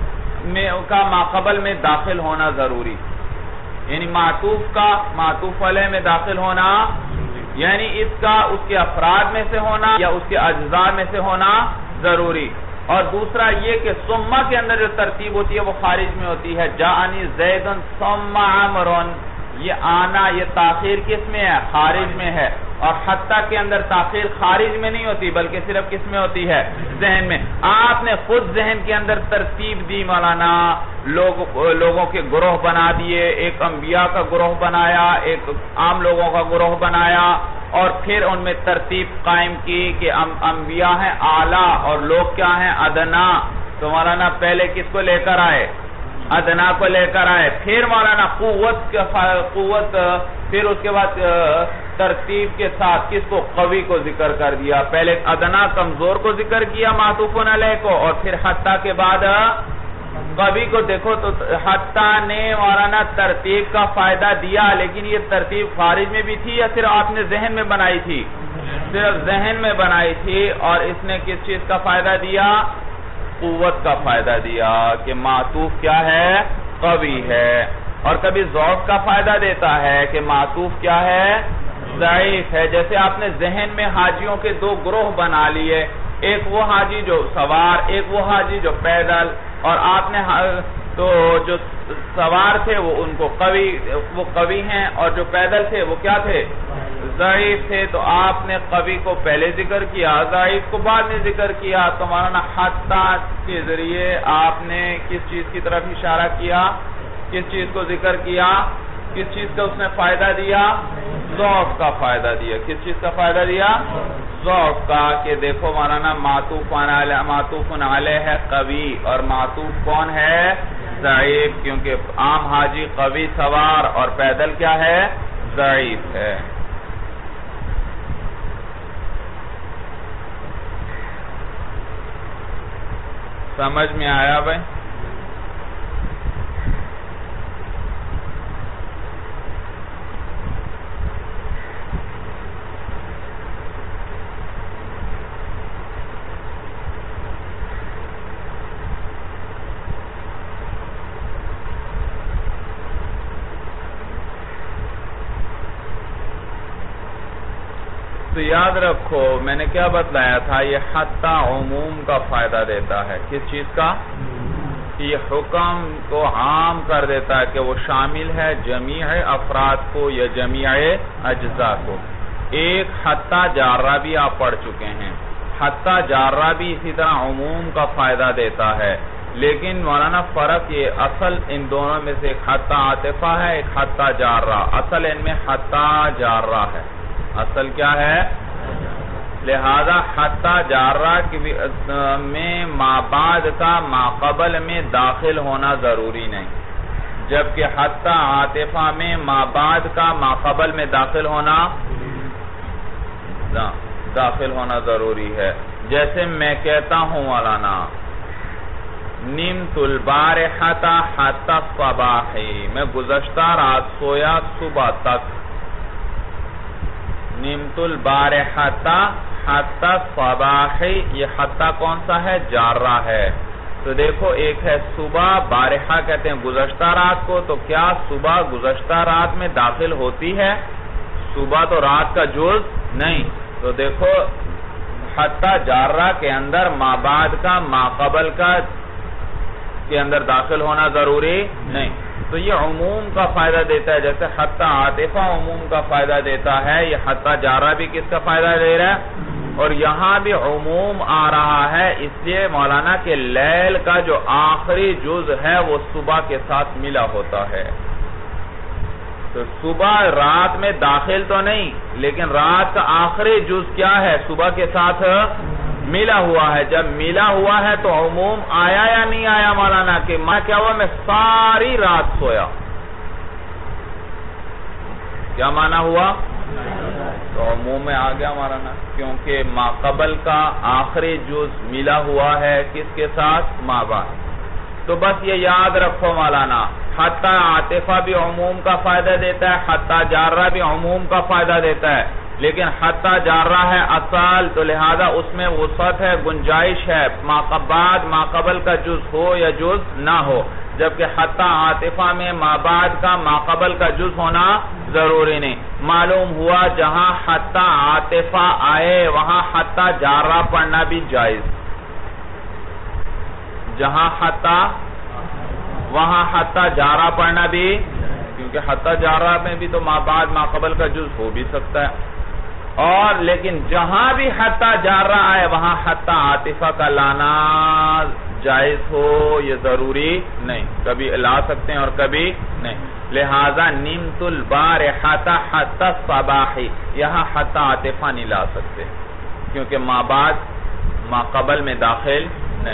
ما قبل میں داخل ہونا ضروری، یعنی معطوف کا معطوف علیہ میں داخل ہونا، یعنی اس کا اس کے افراد میں سے ہونا یا اس کے اجزاء میں سے ہونا ضروری۔ اور دوسرا یہ کہ ثم کے اندر جو ترتیب ہوتی ہے وہ خارج میں ہوتی ہے، جاءنی زیدن ثم عمرن، یہ آنا یہ تاخیر کس میں ہے؟ خارج میں ہے۔ اور حتیٰ کے اندر تاخیر خارج میں نہیں ہوتی بلکہ صرف کس میں ہوتی ہے؟ ذہن میں۔ آپ نے خود ذہن کے اندر ترتیب دی مولانا، لوگوں کے گروہ بنا دیے، ایک انبیاء کا گروہ بنایا، ایک عام لوگوں کا گروہ بنایا، اور پھر ان میں ترتیب قائم کی کہ انبیاء ہیں اعلیٰ اور لوگ کیا ہیں؟ ادنا۔ تو مولانا پہلے کس کو لے کر آئے؟ ادنا کو لے کر آئے، پھر مولانا قوت پھر اس کے بعد ترتیب کے ساتھ کس کو؟ قوی کو ذکر کر دیا، پہلے ادنا کمزور کو ذکر کیا معطوف علیہ کو، اور پھر حتیٰ کے بعد قوی کو۔ دیکھو تو حتیٰ نے مولانا ترتیب کا فائدہ دیا، لیکن یہ ترتیب خارج میں بھی تھی یا صرف آپ نے ذہن میں بنائی تھی؟ صرف ذہن میں بنائی تھی، اور اس نے کس چیز کا فائدہ دیا؟ قوت کا فائدہ دیا کہ معطوف کیا ہے؟ قوی ہے۔ اور کبھی ضعف کا فائدہ دیتا ہے کہ معطوف کیا ہے؟ ضعیف ہے۔ جیسے آپ نے ذہن میں حاجیوں کے دو گروہ بنا لیے، ایک وہ حاجی جو سوار، ایک وہ حاجی جو پیدل، اور آپ نے تو جو سوار تھے وہ ان کو قوی ہیں، اور جو پیدل تھے وہ کیا تھے؟ ضعیف تھے۔ تو آپ نے قوی کو پہلے ذکر کیا، ضعیف کو بعد میں ذکر کیا۔ تو مولانا حتیٰ کے ذریعے آپ نے کس چیز کی طرف اشارہ کیا؟ کس چیز کو ذکر کیا؟ کس چیز کا اس نے فائدہ دیا؟ ضعف کا فائدہ دیا۔ کس چیز کا فائدہ دیا؟ ضعف کا، کہ دیکھو مولانا معطوف علیہ ہے قوی، اور معطوف کون ہے؟ ضعیف، کیونکہ عام حاجی قوی سوار اور پیدل کیا ہے؟ ضعیف ہے۔ سمجھ میں آیا بھائی؟ تو یاد رکھو میں نے کیا بتلایا تھا، یہ حتیٰ عموم کا فائدہ دیتا ہے۔ کس چیز کا؟ کہ یہ حکم کو عام کر دیتا ہے کہ وہ شامل ہے جمیع افراد کو یا جمیع اجزاء کو۔ ایک حتیٰ جارہ بھی آپ پڑھ چکے ہیں، حتیٰ جارہ بھی اسی طرح عموم کا فائدہ دیتا ہے، لیکن مولانا فرق یہ اصل ان دونوں میں سے ایک حتیٰ عاطفہ ہے، ایک حتیٰ جارہ، اصل ان میں حتیٰ جارہ ہے، اصل کیا ہے؟ لہذا حتیٰ جارہ میں ما بعد کا ما قبل میں داخل ہونا ضروری نہیں، جبکہ حتیٰ عاطفہ میں ما بعد کا ما قبل میں داخل ہونا ضروری ہے۔ جیسے میں کہتا ہوں مولانا نمت البارحۃ حتی الصباح، میں گزشتہ رات سویا صبح تک۔ نمت البارحۃ حتی الصباح، یہ حتی کون سا ہے؟ جارہ ہے. تو دیکھو ایک ہے صبح، بارحہ کہتے ہیں گزشتہ رات کو، تو کیا صبح گزشتہ رات میں داخل ہوتی ہے؟ صبح تو رات کا جز نہیں. تو دیکھو حتی جارہ کے اندر ما بعد کا ما قبل کا کے اندر داخل ہونا ضروری نہیں. تو یہ عموم کا فائدہ دیتا ہے، جیسے حتی عاطفہ عموم کا فائدہ دیتا ہے، یہ حتی جارہ بھی کس کا فائدہ دے رہا ہے؟ اور یہاں بھی عموم آ رہا ہے، اس لیے مولانا کہ لیل کا جو آخری جز ہے وہ صبح کے ساتھ ملا ہوتا ہے. تو صبح رات میں داخل تو نہیں، لیکن رات کا آخری جز کیا ہے؟ صبح کے ساتھ ملا ہوا ہے. جب ملا ہوا ہے تو عموم آیا یا نہیں آیا مولانا؟ کہ میں کیا ہوا؟ میں ساری رات سویا. کیا معنی ہوا؟ تو عموم میں آ گیا مولانا، کیونکہ ما قبل کا آخری جز ملا ہوا ہے کس کے ساتھ؟ ما بعد. تو بس یہ یاد رکھو مولانا، حتی عاطفہ بھی عموم کا فائدہ دیتا ہے، حتی جارہ بھی عموم کا فائدہ دیتا ہے، لیکن حتی جارہ ہے اصل، تو لہذا اس میں وسعت ہے، گنجائش ہے، ما قبل کا جز ہو یا جز نہ ہو. جبکہ حتی عاطفہ میں ما بعد کا ما قبل کا جز ہونا ضروری نہیں. معلوم ہوا جہاں حتی عاطفہ آئے وہاں حتی جارہ پڑھنا بھی جائز. جہاں حتی وہاں حتی جارہ پڑھنا بھی، کیونکہ حتی جارہ میں بھی تو ما بعد ما قبل کا جز ہو بھی سکتا ہے. اور لیکن جہاں بھی حتی جارہ آئے وہاں حتی عاطفہ کا لانا جائز ہو یہ ضروری نہیں، کبھی لا سکتے ہیں اور کبھی نہیں. لہذا نمت البارحۃ حتی الصباح، یہاں حتی عاطفہ نہیں لا سکتے کیونکہ ما بعد ما قبل میں داخل نہیں.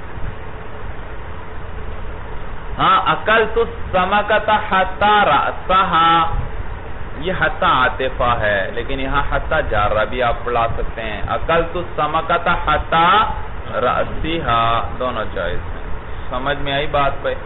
ہاں اکلت السمکۃ حتی رأسہا، یہ حتی عاطفہ ہے، لیکن یہاں حتی جارہ بھی آپ پڑھا سکتے ہیں. اکلت السمکۃ حتی رأسہا، دونوں جائز ہیں. سمجھ میں آئی بات پہ؟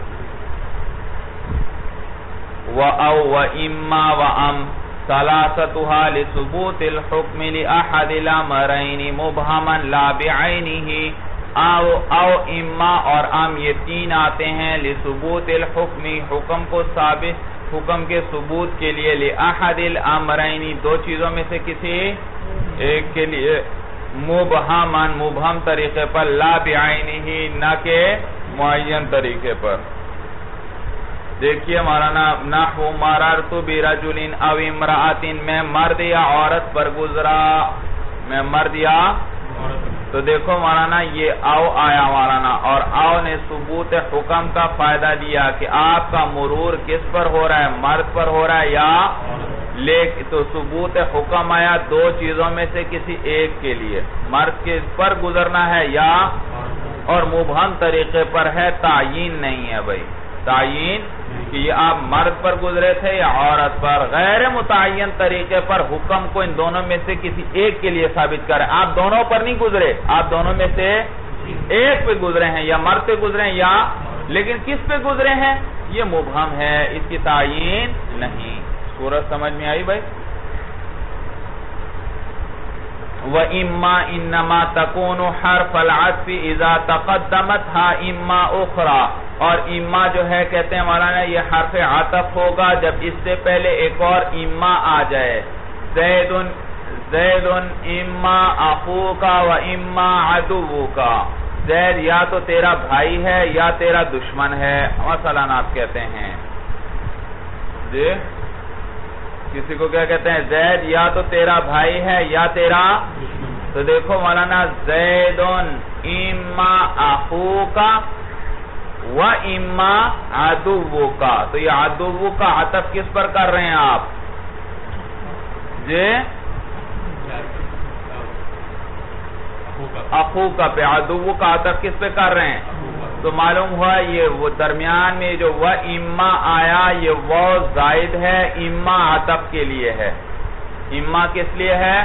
وَأَوْ وَإِمَّا وَأَمْ ثَلَاثَتُهَا لِثُبُوتِ الْحُكْمِ لِأَحَدِ الْأَمْرَيْنِ مُبْهَمًا لَا بِعَيْنِهِ. او اما اور ام یہ تین آتے ہیں لِثُبُوتِ الْحُكْمِ، حکم کو ثابت، حکم کے ثبوت کے لیے، لِأَحَدِ الْأَمْرَيْنِ دو چیزوں میں سے کسی ایک کے لیے، مبہماً مبہم طریقے پر، لا بعینہ نہ کہ معین طریقے پر. دیکھیے مولانا نحو مررت برجل او امرأۃ، میں مرد یا عورت پر گزرا، میں مرد یا، تو دیکھو مولانا یہ او آیا مولانا، اور او نے ثبوت حکم کا فائدہ دیا کہ آپ کا مرور کس پر ہو رہا ہے؟ مرد پر ہو رہا ہے یا تو ثبوت حکم آیا دو چیزوں میں سے کسی ایک کے لیے، مرد کے پر گزرنا ہے یا، اور مبہم طریقے پر ہے، تعیین نہیں ہے بھائی، تعیین کہ یہ آپ مرد پر گزرے تھے یا عورت پر. غیر متعین طریقے پر حکم کو ان دونوں میں سے کسی ایک کے لیے ثابت کریں. آپ دونوں پر نہیں گزرے، آپ دونوں میں سے ایک پہ گزرے ہیں، یا مرد پہ گزرے ہیں یا، لیکن کس پہ گزرے ہیں؟ یہ مبہم ہے، اس کی تعیین نہیں. سورج سمجھ میں آئی بھائی؟ وَإِمَّا إِنَّمَا تَكُونُ حَرْفَ الْعَطْفِ إِذَا تَقَدَّمَتْهَا إِمَّا أُخْرَى، اور اما جو ہے کہتے ہیں مولانا یہ حرف عطف ہوگا جب اس سے پہلے ایک اور اما آ جائے. زید اما اخوک و اما عدوک، زید یا تو تیرا بھائی ہے یا تیرا دشمن ہے. مثلا آپ کہتے ہیں جی کسی کو کیا کہتے ہیں؟ زید یا تو تیرا بھائی ہے یا تیرا، تو دیکھو مولانا زید اما اخوک و اما عدوک، تو یہ عدو کا عطف کس پر کر رہے ہیں آپ؟ جی اخوک پہ، عدو کا عطف کس پہ کر رہے ہیں؟ تو معلوم ہوا یہ وہ درمیان میں جو و اما آیا یہ وہ زائد ہے، اما عطف کے لیے ہے. اما کس لیے ہے؟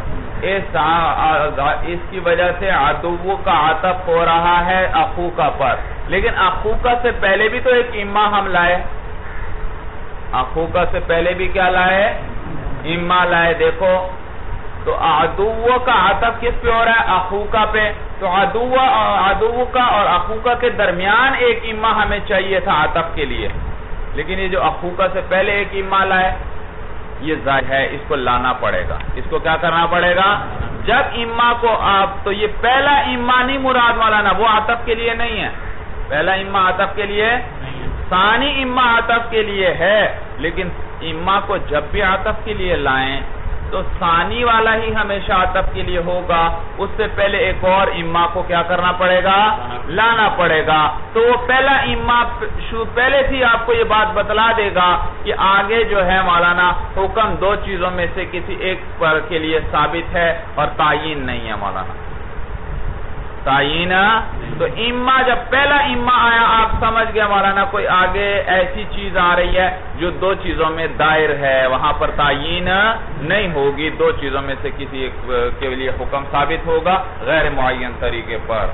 اس کی وجہ سے عدو کا عطف ہو رہا ہے اخوکا پر. لیکن اخوکا سے پہلے بھی تو ایک اما ہم لائے، اخوکا سے پہلے بھی کیا لائے؟ اما لائے. دیکھو تو عدو کا عطف کس پہ ہو رہا ہے؟ اخوکا پہ. تو عدو کا اور اخوکا کے درمیان ایک اما ہمیں چاہیے تھا عطف کے لیے، لیکن یہ جو اخوکا سے پہلے ایک اما لائے یہ ظاہر ہے، اس کو لانا پڑے گا. اس کو کیا کرنا پڑے گا؟ جب اما کو آپ، تو یہ پہلا اما نہیں مراد مولانا، وہ عطف کے لیے نہیں ہے. پہلا اما عطف کے لیے، ثانی اما عطف کے لیے ہے، لیکن اما کو جب بھی عطف کے لیے لائیں تو ثانی والا ہی ہمیشہ عطف کے لیے ہوگا. اس سے پہلے ایک اور اما کو کیا کرنا پڑے گا؟ لانا پڑے گا. تو وہ پہلا اما پہلے سے آپ کو یہ بات بتلا دے گا کہ آگے جو ہے مولانا حکم دو چیزوں میں سے کسی ایک پر کے لیے ثابت ہے اور تعین نہیں ہے مولانا. تعین تو اما، جب پہلا اما آیا آپ سمجھ گئے مولانا کوئی آگے ایسی چیز آ رہی ہے جو دو چیزوں میں دائر ہے، وہاں پر تعین نہیں ہوگی. دو چیزوں میں سے کسی ایک کے لیے حکم ثابت ہوگا غیر معین طریقے پر.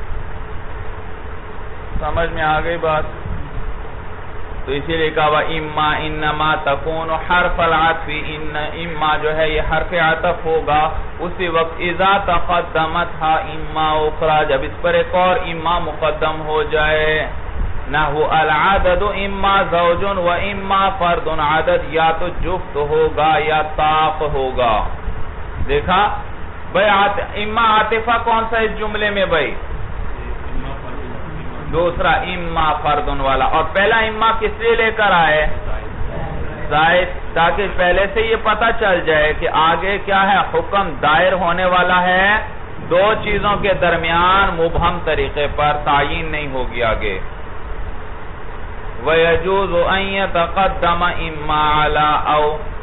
سمجھ میں آ گئی بات؟ تو اسی لئے کہا اما انما تکون حرف العطف، اما جو ہے یہ حرف عطف ہوگا اسی وقت اذا تقدمتها اما اخرى، جب اس پر ایک اور اما مقدم ہو جائے. نحو العدد اما زوج و اما فرد، عدد یا تو جفت ہوگا یا طاق ہوگا. دیکھا بھئی اما عاطفہ کون سا اس جملے میں بھئی؟ دوسرا اما فردن والا. اور پہلا اما کس لیے لے کر آئے؟ زائد، تاکہ پہلے سے یہ پتہ چل جائے کہ آگے کیا ہے، حکم دائر ہونے والا ہے دو چیزوں کے درمیان مبہم طریقے پر، تعین نہیں ہوگی آگے. وَيَجُوزُ أَن يَتَقَدَّمَ إِمَّا عَلَىٰ أَوْ،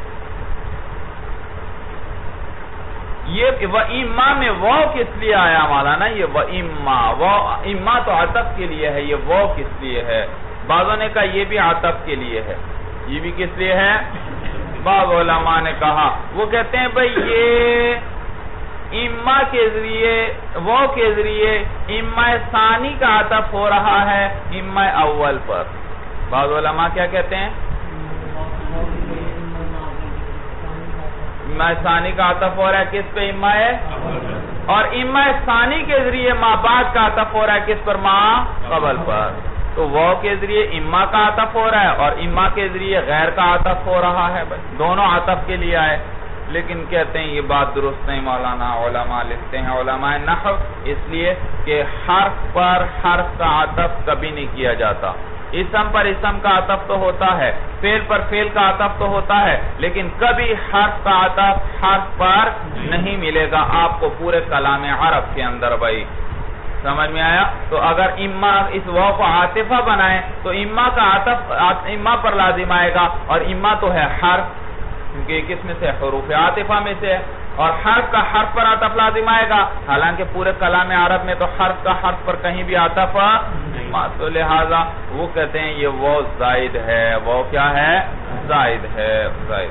یہ وَإِمَّا میں وہ کس لیے آیا مولانا؟ یہ وَإِمَّا، اما تو عطف کے لیے ہے، یہ وہ کس لیے ہے؟ بعضوں نے کہا یہ بھی عطف کے لیے ہے. یہ بھی کس لیے ہے؟ بعض علماء نے کہا، وہ کہتے ہیں بھئی یہ اما کے ذریعے، وہ کے ذریعے اما ثانی کا عطف ہو رہا ہے اما اول پر. بعض علماء کیا کہتے ہیں؟ اما ثانی کا عطف ہو رہا ہے کس پہ؟ اما ہے. اور اما ثانی کے ذریعے ما بعد کا عطف ہو رہا ہے کس پر؟ ما قبل پر. تو وہ کے ذریعے اما کا عطف ہو رہا ہے اور اما کے ذریعے غیر کا عطف ہو رہا ہے. دونوں عطف کے لیے آئے، لیکن کہتے ہیں یہ بات درست نہیں مولانا. علماء لکھتے ہیں، علماء نحو، اس لیے کہ حرف پر حرف کا عطف کبھی نہیں کیا جاتا. اسم پر اسم کا عطف تو ہوتا ہے، فعل پر فعل کا عطف تو ہوتا ہے، لیکن کبھی حرف کا عطف حرف پر نہیں ملے گا آپ کو پورے کلام عرب کے اندر. بھائی سمجھ میں آیا؟ تو اگر اما اس واو کو عاطفہ بنائیں تو اما کا عطف اما پر لازم آئے گا، اور اما تو ہے حرف، کیونکہ کس میں سے؟ حروف عاطفہ میں سے، اور حرف کا حرف پر عطف لازم آئے گا. حالانکہ پورے کلام عرب میں تو حرف کا حرف پر کہیں بھی عطف، تو لہذا وہ کہتے ہیں یہ وہ زائد ہے. وہ کیا ہے؟ زائد ہے. زائد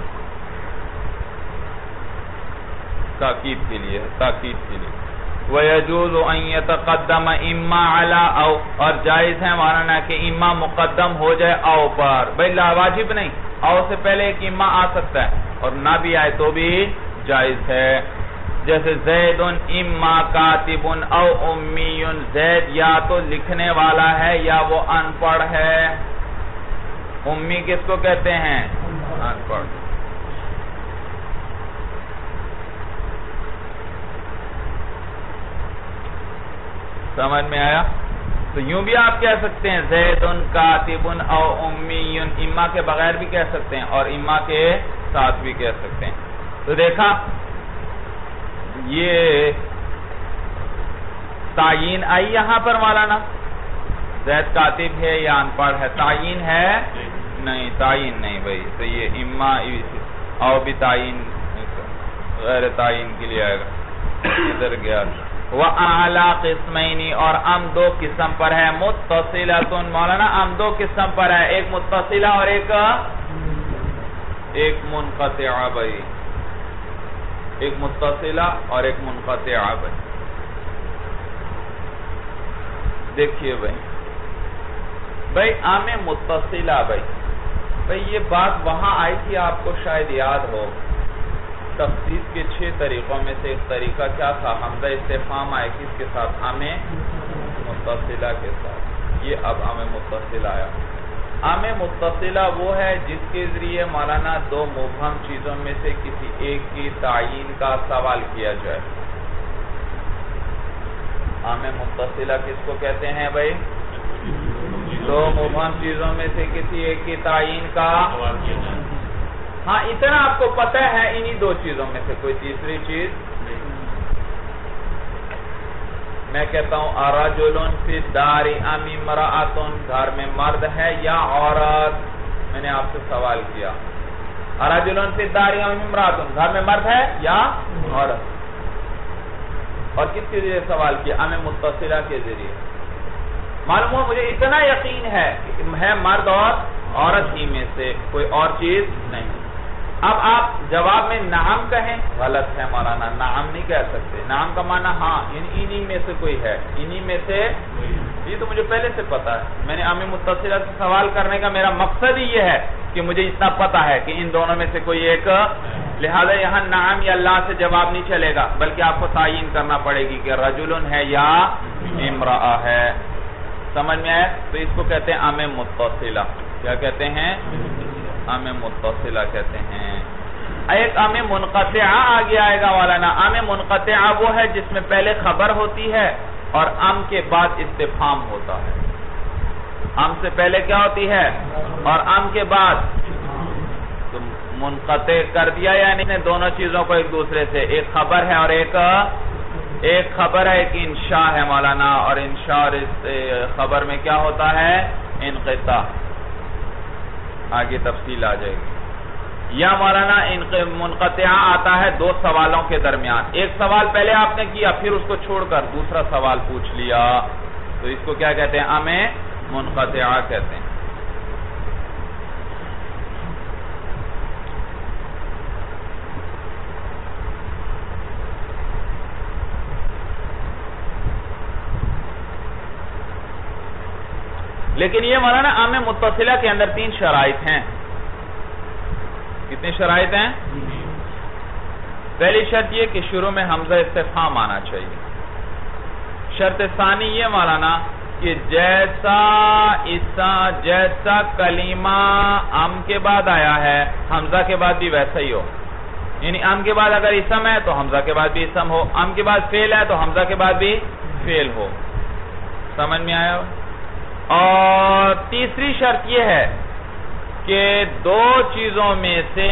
تاکید کے لیے، تاکید کے لیے. وَيَجُوزُ أَن يَتَقَدَّمَ إِمَّا عَلَىٰ أَوْ، اور جائز ہے مولانا کہ اما مقدم ہو جائے او پر. بھئی لا واجب نہیں، او سے پہلے ایک اما آ سکتا ہے اور نہ بھی آئے تو بھی جائز ہے. جیسے زید اما کاتب او امی، زید یا تو لکھنے والا ہے یا وہ ان پڑھ ہے. امی کس کو کہتے ہیں؟ ان پڑھ. سمجھ میں آیا؟ تو یوں بھی آپ کہہ سکتے ہیں زید کاتب او امی، اما کے بغیر بھی کہہ سکتے ہیں اور اما کے ساتھ بھی کہہ سکتے ہیں. تو دیکھا یہ تعین آئی یہاں پر مولانا، زید کاتب ہے یا ان پڑھ ہے، تعین ہے؟ نہیں، تعین نہیں بھائی. تو یہ اما او بھی تعین غیر تعین کے لیے آئے گا. ادھر گیا. وَأَعْلَى قِسْمَيْنِ، اور ام دو قسم پر ہے. متصلۃ مولانا ام دو قسم پر ہے، ایک متصلہ اور ایک منقطعہ. بھائی ایک متصلہ اور ایک منقطعہ. بھائی دیکھیے بھائی ام متصلہ. بھائی یہ بات وہاں آئی تھی، آپ کو شاید یاد ہو تخصیص کے 6 طریقوں میں سے ایک طریقہ کیا تھا؟ حمزہ استفہام آئے کس کے ساتھ؟ ام متصلہ کے ساتھ. یہ اب ام متصلہ آیا. ام متصلہ وہ ہے جس کے ذریعے مولانا 2 مبہم چیزوں میں سے کسی ایک کی تعیین کا سوال کیا جائے. ام متصلہ کس کو کہتے ہیں بھائی؟ 2 مبہم چیزوں میں سے کسی ایک کی تعیین کا. ہاں اتنا آپ کو پتہ ہے انہی 2 چیزوں میں سے کوئی تیسری چیز. میں کہتا ہوں رجل فی الدار ام امرأۃ، گھر میں مرد ہے یا عورت؟ میں نے آپ سے سوال کیا رجل فی الدار ام امرأۃ، گھر میں مرد ہے یا عورت؟ اور کس کے ذریعے سوال کیا؟ ام متصلہ کے ذریعے. معلوم ہو مجھے اتنا یقین ہے کہ مرد اور عورت ہی میں سے کوئی اور چیز نہیں. اب آپ جواب میں نعم کہیں، غلط ہے مولانا، نعم نہیں کہہ سکتے. نعم کا معنی ہاں انہی میں سے کوئی ہے، انہی میں سے. یہ تو مجھے پہلے سے پتا ہے. میں نے ام متصلہ سے سوال کرنے کا میرا مقصد ہی یہ ہے کہ مجھے اتنا پتا ہے کہ ان دونوں میں سے کوئی ایک. لہذا یہاں نعم یا اللہ سے جواب نہیں چلے گا، بلکہ آپ کو تعین کرنا پڑے گی کہ رجل ہے یا امرأہ ہے. سمجھ میں آئے؟ تو اس کو کہتے ہیں ام متصلہ. کیا کہتے ہیں؟ ام متصلہ کہتے ہیں. ایک ام منقطعہ آگے آئے گا والا. ام منقطعہ وہ ہے جس میں پہلے خبر ہوتی ہے اور ام کے بعد استفہام ہوتا ہے. ام سے پہلے کیا ہوتی ہے اور ام کے بعد تو منقطع کر دیا، یعنی دونوں چیزوں کو ایک دوسرے سے. ایک خبر ہے اور ایک خبر ہے، ایک انشاء ہے مولانا. اور انشاء اور اس خبر میں کیا ہوتا ہے؟ انقطاع. آگے تفصیل آ جائے گی. یا مولانا منقطعہ آتا ہے 2 سوالوں کے درمیان. ایک سوال پہلے آپ نے کیا، پھر اس کو چھوڑ کر دوسرا سوال پوچھ لیا، تو اس کو کیا کہتے ہیں؟ ام منقطعہ کہتے ہیں. لیکن یہ مولانا ام متصلہ کے اندر 3 شرائط ہیں. کتنی شرائط ہیں؟ پہلی شرط یہ کہ شروع میں حمزہ استفہام آنا چاہیے. شرط ثانی یہ مولانا کہ جیسا کلمہ ام کے بعد آیا ہے حمزہ کے بعد بھی ویسا ہی ہو. یعنی ام کے بعد اگر اسم ہے تو حمزہ کے بعد بھی اسم ہو، ام کے بعد فعل ہے تو حمزہ کے بعد بھی فعل ہو. سمجھ میں آیا؟ اور تیسری شرط یہ ہے کہ 2 چیزوں میں سے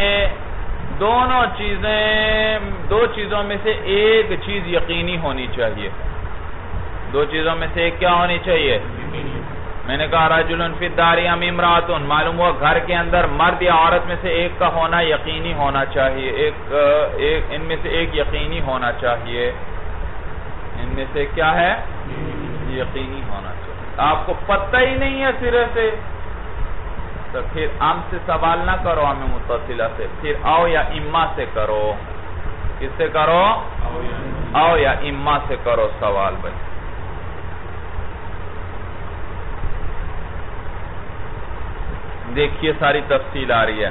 دو چیزوں میں سے ایک چیز یقینی ہونی چاہیے. 2 چیزوں میں سے ایک کیا ہونی چاہیے؟ میں نے کہا رجل فی الدار ام امرأۃ، معلوم ہوا گھر کے اندر مرد یا عورت میں سے ایک کا ہونا یقینی ہونا چاہیے. ان میں سے ایک یقینی ہونا چاہیے. ان میں سے کیا ہے؟ یقینی ہونا چاہیے. آپ کو پتہ ہی نہیں ہے سرے سے، تو پھر ام سے سوال نہ کرو ام متصلہ سے، پھر او یا اما سے کرو. کس سے کرو؟ او یا اما سے کرو سوال. بھائی دیکھیے ساری تفصیل آ رہی ہے.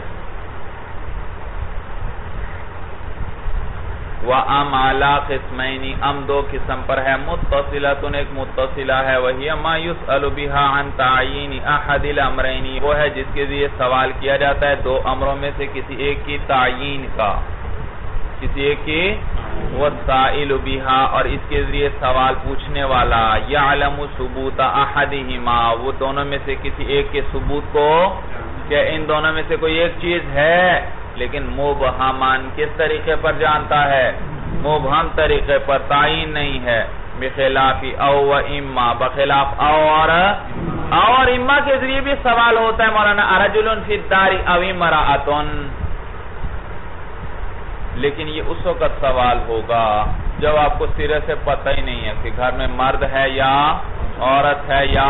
وَأَمْ عَلَىٰ قِسْمَيْنِ ام 2 قسم پر ہے. متصلۃ ایک متصلہ ہے، وہی ما يُسْأَلُ بِهَا عَنْ تَعْيِينِ أَحَدِ الْأَمْرَيْنِ، وہ ہے جس کے ذریعے سوال کیا جاتا ہے 2 امروں میں سے کسی ایک کی تعیین کا. کسی ایک کی وَالسَّائِلُ بِهَا، اور اس کے ذریعے سوال پوچھنے والا يَعْلَمُ ثُبُوتَ أَحَدِهِمَا، وہ دونوں میں سے کسی ایک کے ثبوت کو، کہ ان دونوں میں سے کوئی ایک چیز ہے لیکن مبہمان کس طریقے پر جانتا ہے؟ مبہم طریقے پر، تعین نہیں ہے. بخلاف او و اما، بخلاف او اور اما کے ذریعے بھی سوال ہوتا ہے مولانا رجل فی الدار او امرأۃ، لیکن یہ اس وقت سوال ہوگا جب آپ کو سرے سے پتہ ہی نہیں ہے کہ گھر میں مرد ہے یا عورت ہے یا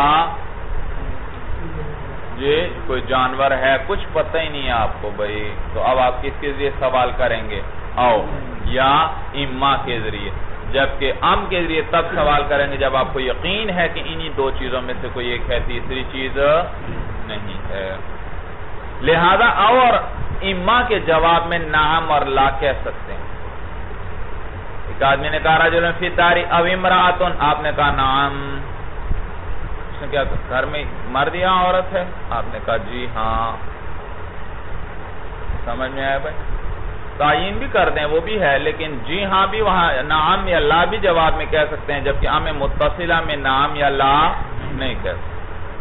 کوئی جانور ہے، کچھ پتہ ہی نہیں ہے آپ کو. بھائی تو اب آپ کس کے ذریعے سوال کریں گے؟ او یا اما کے ذریعے. جبکہ ام کے ذریعے تب سوال کریں گے جب آپ کو یقین ہے کہ انہی 2 چیزوں میں سے کوئی ایک ہے، تیسری چیز نہیں ہے. لہذا اور اما کے جواب میں نعم اور لا کہہ سکتے ہیں. ایک آدمی نے کہا رجل فی الدار او امرأۃ، آپ نے کہا نعم. اس نے کیا کہا گھر میں مرد یا عورت ہے؟ آپ نے کہا جی ہاں. سمجھ میں آیا بھائی؟ تعین بھی کر دیں وہ بھی ہے، لیکن جی ہاں بھی وہاں نعم یا لا بھی جواب میں کہہ سکتے ہیں، جبکہ ام متصلہ میں نعم یا لا نہیں کہہ سکتے.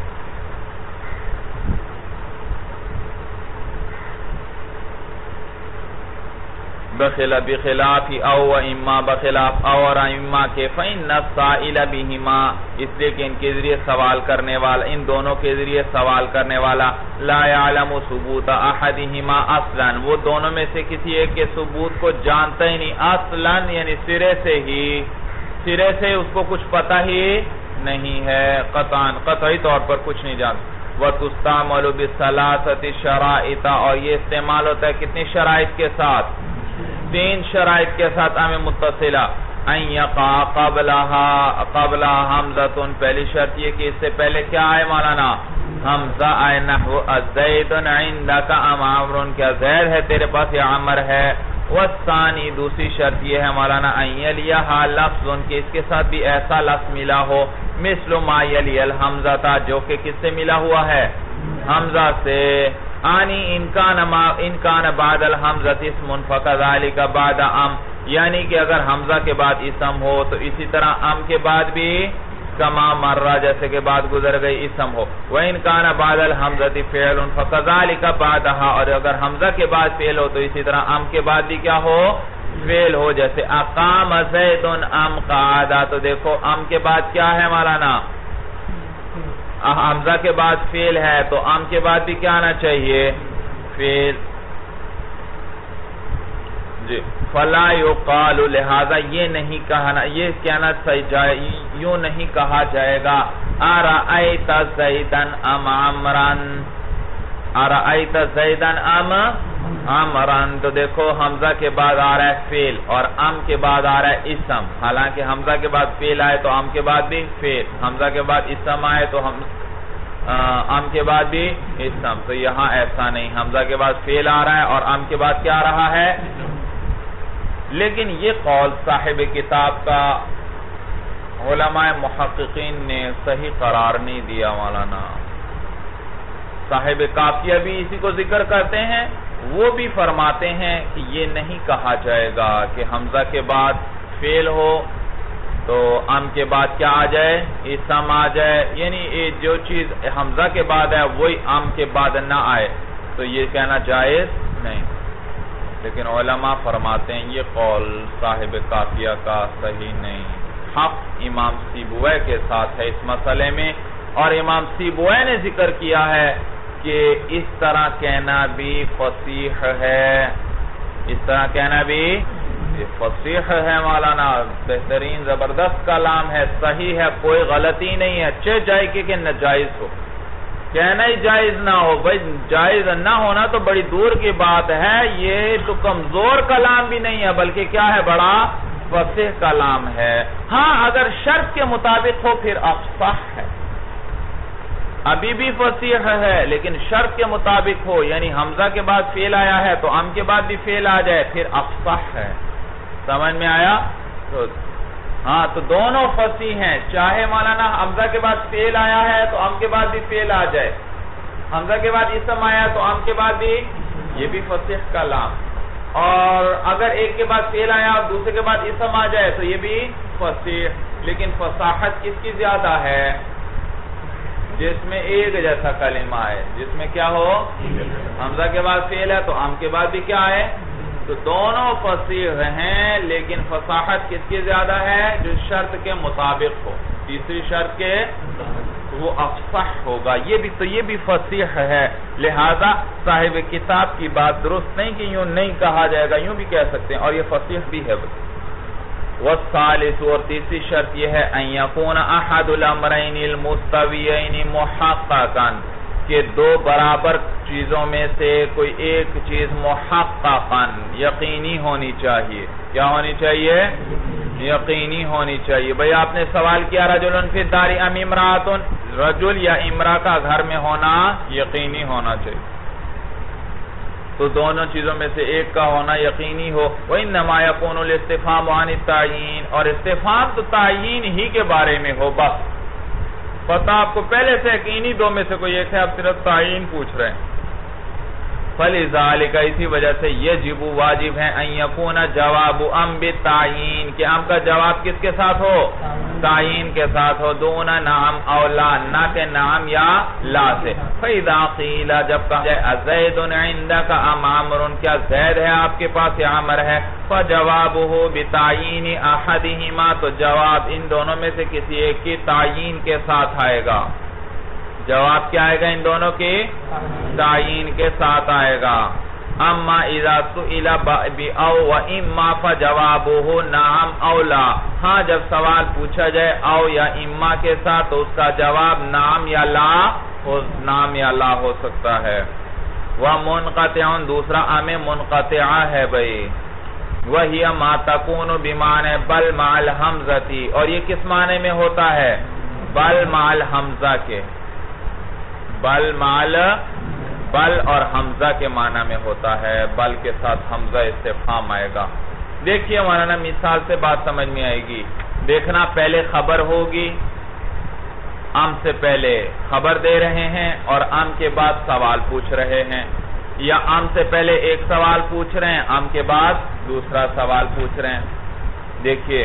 بخلا بخلاف او و اما، بخلاف او اور اما کے فإن السائل بہما، اس لیے کہ ان کے ذریعے سوال کرنے والا، ان دونوں کے ذریعے سوال کرنے والا لا يعلم ثبوت احدہما اصلا، وہ دونوں میں سے کسی ایک کے ثبوت کو جانتا ہی نہیں اصلا، یعنی سرے سے اس کو کچھ پتہ ہی نہیں ہے، قطعی طور پر کچھ نہیں جانتا. وَتُسْتَعْمَلُ بِثَلَاثَةِ شَرَائِطَ، اور یہ استعمال ہوتا ہے کتنی شرائط کے ساتھ؟ 3 شرائط کے ساتھ ام متصلہ. ان یقع قبلہ حمزۃ، پہلی شرط یہ کہ اس سے پہلے کیا آئے مولانا؟ حمزہ آئے. نحو زید عندک ام عمر، کیا زید ہے تیرے پاس یا عمر ہے؟ والثانی، دوسری شرط یہ ہے مولانا ان یلیہا لفظ، کہ اس کے ساتھ بھی ایسا لفظ ملا ہو مثل ما یلی الحمزہ، جو کہ کس سے ملا ہوا ہے؟ حمزہ سے. آنی ان کان بعد الحمزہ اسم فکذالک بعد ام، یعنی کہ اگر حمزہ کے بعد اسم ہو تو اسی طرح ام کے بعد بھی کما مرہ، جیسے کہ بعد گزر گئی اسم ہو. وَإِن كَانَ بَعْدَ الْحَمْزَةِ فِعْلٌ فَكَذَلِكَ بَعْدَهَا، اور اگر حمزہ کے بعد فعل ہو تو اسی طرح ام کے بعد بھی کیا ہو؟ فعل ہو. جیسے اقام زید ام قعد، تو دیکھو ام کے بعد کیا ہے مولانا؟ حمزہ کے بعد فعل ہے تو ام کے بعد بھی کیا آنا چاہیے؟ فعل. جی فلا یقال، لہذا یہ نہیں کہنا، یہ کہنا یوں نہیں کہا جائے گا ارأیت زیدن ام عمران، ارأیت زیدن ام عمران. تو دیکھو حمزہ کے بعد آ رہا ہے فعل اور ام کے بعد آ رہا ہے اسم، حالانکہ حمزہ کے بعد فعل آئے تو ام کے بعد بھی فعل، حمزہ کے بعد اسم آئے تو ام کے بعد بھی اسم. تو یہاں ایسا نہیں، حمزہ کے بعد فعل آ رہا ہے اور ام کے بعد کیا آ رہا ہے؟ لیکن یہ قول صاحب کتاب کا علماء محققین نے صحیح قرار نہیں دیا مولانا. صاحب کافیہ بھی اسی کو ذکر کرتے ہیں، وہ بھی فرماتے ہیں کہ یہ نہیں کہا جائے گا کہ حمزہ کے بعد فعل ہو تو ام کے بعد کیا آ جائے؟ اسم آ جائے، یعنی جو چیز حمزہ کے بعد ہے وہی ام کے بعد نہ آئے، تو یہ کہنا جائز نہیں. لیکن علماء فرماتے ہیں یہ قول صاحب کافیہ کا صحیح نہیں. حق امام سیبویہ کے ساتھ ہے اس مسئلے میں، اور امام سیبویہ نے ذکر کیا ہے کہ اس طرح کہنا بھی فصیح ہے، اس طرح کہنا بھی فصیح ہے مولانا. بہترین زبردست کلام ہے، صحیح ہے، کوئی غلطی نہیں ہے. چاہے جائے کہ ناجائز ہو، کہنا ہی جائز نہ ہو، بھائی جائز نہ ہونا تو بڑی دور کی بات ہے. یہ تو کمزور کلام بھی نہیں ہے بلکہ کیا ہے؟ بڑا فصیح کلام ہے. ہاں اگر شرط کے مطابق ہو پھر افصح ہے، ابھی بھی فصیح ہے، لیکن شرط کے مطابق ہو، یعنی حمزہ کے بعد فعل آیا ہے تو ام کے بعد بھی فعل آ جائے پھر افصح ہے. سمجھ میں آیا؟ ہاں تو دونوں فصیح ہیں، چاہے مولانا حمزہ کے بعد فعل آیا ہے تو ام کے بعد بھی فعل آ جائے، حمزہ کے بعد اسم آیا تو ام کے بعد بھی، یہ بھی فصیح کلام. اور اگر ایک کے بعد فعل آیا اور دوسرے کے بعد اسم آ جائے تو یہ بھی فصیح. لیکن فصاحت کس کی زیادہ ہے؟ جس میں ایک جیسا کلمہ ہے، جس میں کیا ہو؟ حمزہ کے بعد فعل ہے تو ام کے بعد بھی کیا ہے؟ تو دونوں فصیح ہیں، لیکن فصاحت کس کی زیادہ ہے؟ جو شرط کے مطابق ہو، تیسری شرط کے وہ افصح ہوگا. یہ بھی فصیح ہے. لہذا صاحب کتاب کی بات درست نہیں کہ یوں نہیں کہا جائے گا، یوں بھی کہہ سکتے ہیں، اور یہ فصیح بھی ہے. والثالث، اور تیسری شرط یہ ہے ان یکون احد الامرین المستویین محققا، کہ دو برابر چیزوں میں سے کوئی ایک چیز محققا یقینی ہونی چاہیے. کیا ہونی چاہیے؟ یقینی ہونی چاہیے. بھئی آپ نے سوال کیا رجل فی الدار ام امرأۃ، رجل یا امرأہ کا گھر میں ہونا یقینی ہونا چاہیے. تو تو دونوں چیزوں میں سے ایک کا ہونا یقینی ہو. وَإِنَّمَا يَكُونُ الْإِسْتِفْهَامُ عَنِ التَّعْيِينِ، اور استفہام تو تعیین ہی کے بارے میں ہو بس. پتہ آپ کو پہلے سے یقینی دو میں سے کوئی ایک ہے، آپ صرف تعیین پوچھ رہے ہیں. فَلِذَالِكَ، اسی وجہ سے يَجِبُ واجب ہے أَن يَكُونَ جَوَابُ أَمْ بِالتَّعْيِينِ، کہ ام کا جواب کس کے ساتھ ہو؟ تعیین کے ساتھ ہو. دون نعم او لا، نہ کہ نعم یا لا سے. فَإِذَا قِيلَ، جب کہا جائے أَزَيْدٌ عِنْدَكَ أَمْ عَمْرٌ، کیا زید ہے آپ کے پاس یا عمر ہے؟ فَجَوَابُهُ بِتَعْيِينِ أَحَدِهِمَا، تو جواب ان دونوں میں سے کسی ایک کی تعیین کے ساتھ آئے گا. جواب کیا آئے گا؟ ان دونوں کی تعیین کے ساتھ آئے گا. اما اذا سئل بأو وإما فجوابه نعم او لا، ہاں جب سوال پوچھا جائے او یا اما کے ساتھ تو اس کا جواب نعم یا لا ہو سکتا ہے. ومنقطع، دوسرا ام منقطعہ ہے بھئی. وہی ما تکون بمعنی بل مع الحمزہ، اور یہ کس معنی میں ہوتا ہے؟ بل مع الحمزہ کے. بل اور حمزہ کے معنی میں ہوتا ہے. بل کے ساتھ حمزہ استفہام آئے گا. دیکھیے مولانا مثال سے بات سمجھ میں آئے گی. دیکھنا، پہلے خبر ہوگی، ام سے پہلے خبر دے رہے ہیں اور ام کے بعد سوال پوچھ رہے ہیں، یا ام سے پہلے ایک سوال پوچھ رہے ہیں، ام کے بعد دوسرا سوال پوچھ رہے ہیں. دیکھیے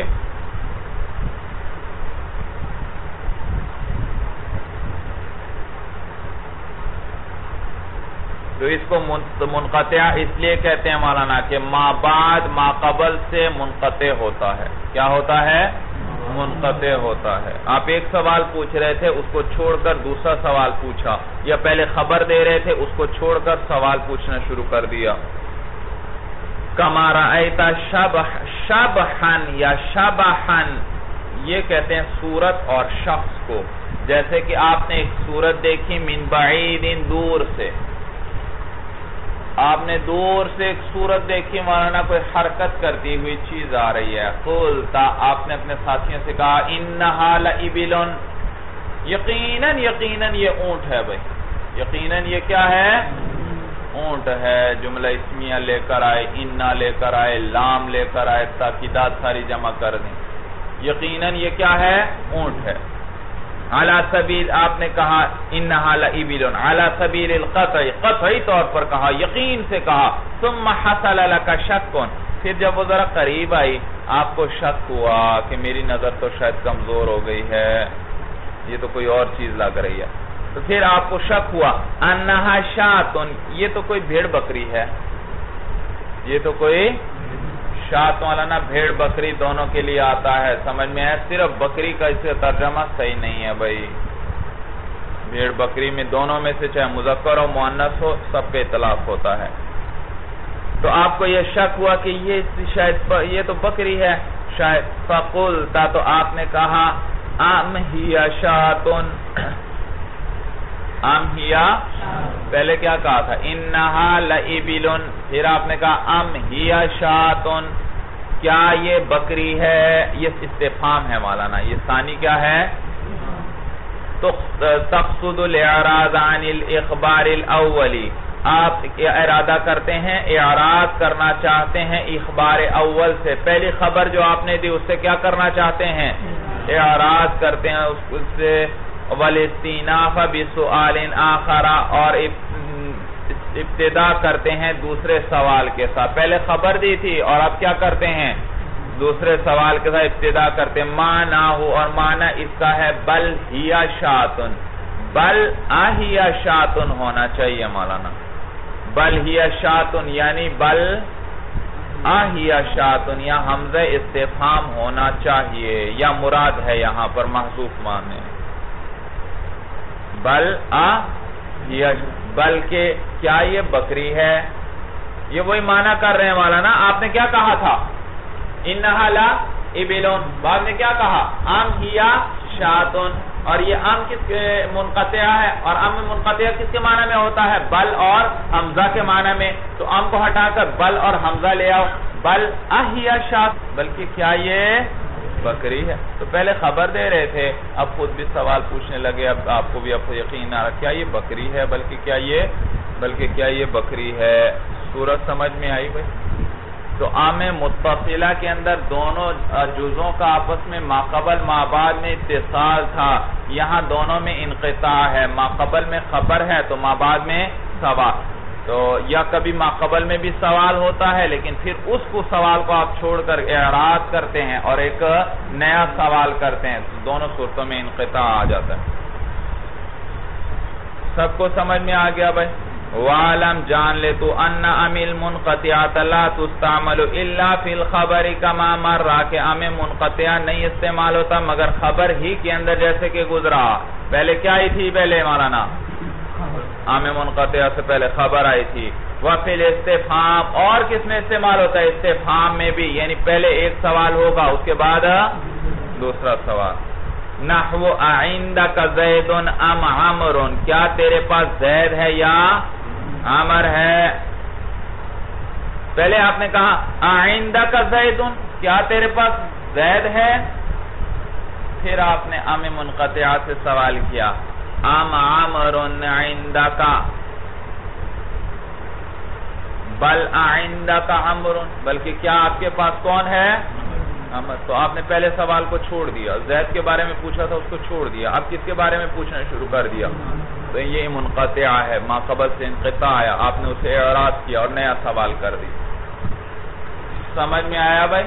تو اس کو منقطع اس لیے کہتے ہیں مولانا کہ ما بعد ما قبل سے منقطع ہوتا ہے. کیا ہوتا ہے؟ منقطع ہوتا ہے. آپ ایک سوال پوچھ رہے تھے، اس کو چھوڑ کر دوسرا سوال پوچھا، یا پہلے خبر دے رہے تھے، اس کو چھوڑ کر سوال پوچھنا شروع کر دیا. کما رأیت شبحن یا شبحن، یہ کہتے ہیں صورت اور شخص کو. جیسے کہ آپ نے ایک صورت دیکھی من بعید، دور سے. آپ نے دور سے ایک صورت دیکھی، مولانا کوئی حرکت کرتی ہوئی چیز آ رہی ہے. قلتا، آپ نے اپنے ساتھیوں سے کہا انہا لابل، یقیناً یہ اونٹ ہے بھئی. یقیناً یہ کیا ہے؟ اونٹ ہے. جملہ اسمیہ لے کر آئے، انہا لے کر آئے، لام لے کر آئے، تاکیدات ساری جمع کر دیں. یقیناً یہ کیا ہے؟ اونٹ ہے. علی سبیل، آپ نے کہا انہا لابل علی سبیل القطع، قطعی طور پر کہا، یقین سے کہا. ثم حصل لک شک، پھر جب وہ ذرا قریب آئی آپ کو شک ہوا کہ میری نظر تو شاید کمزور ہو گئی ہے، یہ تو کوئی اور چیز لگ رہی ہے. تو پھر آپ کو شک ہوا انہا شاۃ، یہ تو کوئی بھیڑ بکری ہے. یہ تو کوئی شاۃ مولانا بھیڑ بکری دونوں کے لیے آتا ہے. سمجھ میں ہے؟ صرف بکری کا اس سے ترجمہ صحیح نہیں ہے بھائی. بھیڑ بکری میں دونوں میں سے چاہے مذکر ہو مؤنث ہو سب پہ اطلاق ہوتا ہے. تو آپ کو یہ شک ہوا کہ یہ شاید یہ تو بکری ہے شاید. فقلتا، تو آپ نے کہا ام ہی شاۃ، ام ہی، پہلے کیا کہا تھا؟ انہا لابل، پھر آپ نے کہا ام ہی شاۃ، کیا یہ بکری ہے؟ یہ استفہام ہے مولانا. یہ ثانی کیا ہے؟ تو تقصد الاعراض عن الاخبار الاولی، آپ ارادہ کرتے ہیں، اعراض کرنا چاہتے ہیں اخبار اول سے. پہلی خبر جو آپ نے دی اس سے کیا کرنا چاہتے ہیں؟ اعراض کرتے ہیں اس سے. والاستئناف بسؤال آخر، اور ابتدا کرتے ہیں دوسرے سوال کے ساتھ. پہلے خبر دی تھی اور اب کیا کرتے ہیں؟ دوسرے سوال کے ساتھ ابتدا کرتے ہیں. معنی ہو، اور معنی اس کا ہے بل ہی شاۃ، بل آہی شاۃ ہونا چاہیے مولانا. بل ہی شاۃ یعنی بل آہی شاۃ، یا حمزہ استفہام ہونا چاہیے، یا مراد ہے یہاں پر محذوف معنی. بلکہ کیا یہ بکری ہے؟ یہ وہی معنی کر رہے ہیں مولانا. آپ نے کیا کہا تھا؟ انہا لابل، بعد نے کیا کہا؟ ام ہی شاۃ، اور یہ ام کس منقطع ہے، اور ام منقطع کس کے معنی میں ہوتا ہے؟ بل اور حمزہ کے معنی میں. تو ام کو ہٹا کر بل اور حمزہ لے آؤ. بل آہی شاۃ، بلکہ کیا یہ بکری ہے. تو پہلے خبر دے رہے تھے، اب خود بھی سوال پوچھنے لگے. اب آپ کو بھی اب یقین آ رہا کیا یہ بکری ہے، بلکہ کیا یہ بکری ہے. صورت سمجھ میں آئی بھائی؟ تو عام متصلہ کے اندر دونوں جزوں کا آپس میں ماقبل مابعد میں اتصال تھا، یہاں دونوں میں انقطاع ہے، ماقبل میں خبر ہے تو مابعد میں سوال، تو یا کبھی ماقبل میں بھی سوال ہوتا ہے لیکن پھر اس کو سوال کو آپ چھوڑ کر اعراض کرتے ہیں اور ایک نیا سوال کرتے ہیں، تو دونوں صورتوں میں انقطاع آ جاتا ہے۔ سب کو سمجھ میں آ گیا بھائی؟ وَعَلَمْ جان لے تو أَنَّ أَمِ الْمُنْقَطِعَةَ لَا تُسْتَعْمَلُ إِلَّا فِي الْخَبَرِ كَمَا مَرَّ کہ ام منقطعہ نہیں استعمال ہوتا مگر خبر ہی کے اندر جیسے کہ گزرا۔ پہلے کیا آئی تھی پہلے مولانا؟ ام منقطعہ سے پہلے خبر آئی تھی۔ وَفِي الْاِسْتِفْهَامِ اور کس میں استعمال ہوتا ہے؟ استفہام میں بھی، یعنی پہلے ایک سوال ہوگا اس کے بعد دوسرا سوال۔ نحو اعندک زید ام عمر، کیا تیرے پاس زید ہے یا عمر ہے؟ پہلے آپ نے کہا اعندک زید، کیا تیرے پاس زید ہے؟ پھر آپ نے ام منقطعہ سے سوال کیا ام عمر عندک بل اعندک عمر، بلکہ کیا آپ کے پاس کون ہے؟ عمر۔ تو آپ نے پہلے سوال کو چھوڑ دیا، زید کے بارے میں پوچھا تھا اس کو چھوڑ دیا، اب کس کے بارے میں پوچھنا شروع کر دیا؟ تو یہ منقطع ہے، ما قبل سے انقطاع آیا، آپ نے اسے اعراض کیا اور نیا سوال کر دی۔ سمجھ میں آیا بھائی؟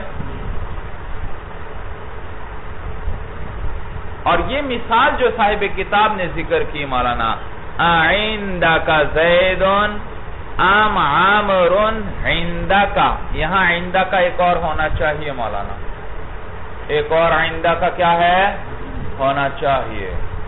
اور یہ مثال جو صاحب کتاب نے ذکر کی مولانا، اعندک زید ام عامر عندک، یہاں عندک ایک اور ہونا چاہیے مولانا، ایک اور عندک کیا ہے؟ ہونا چاہیے،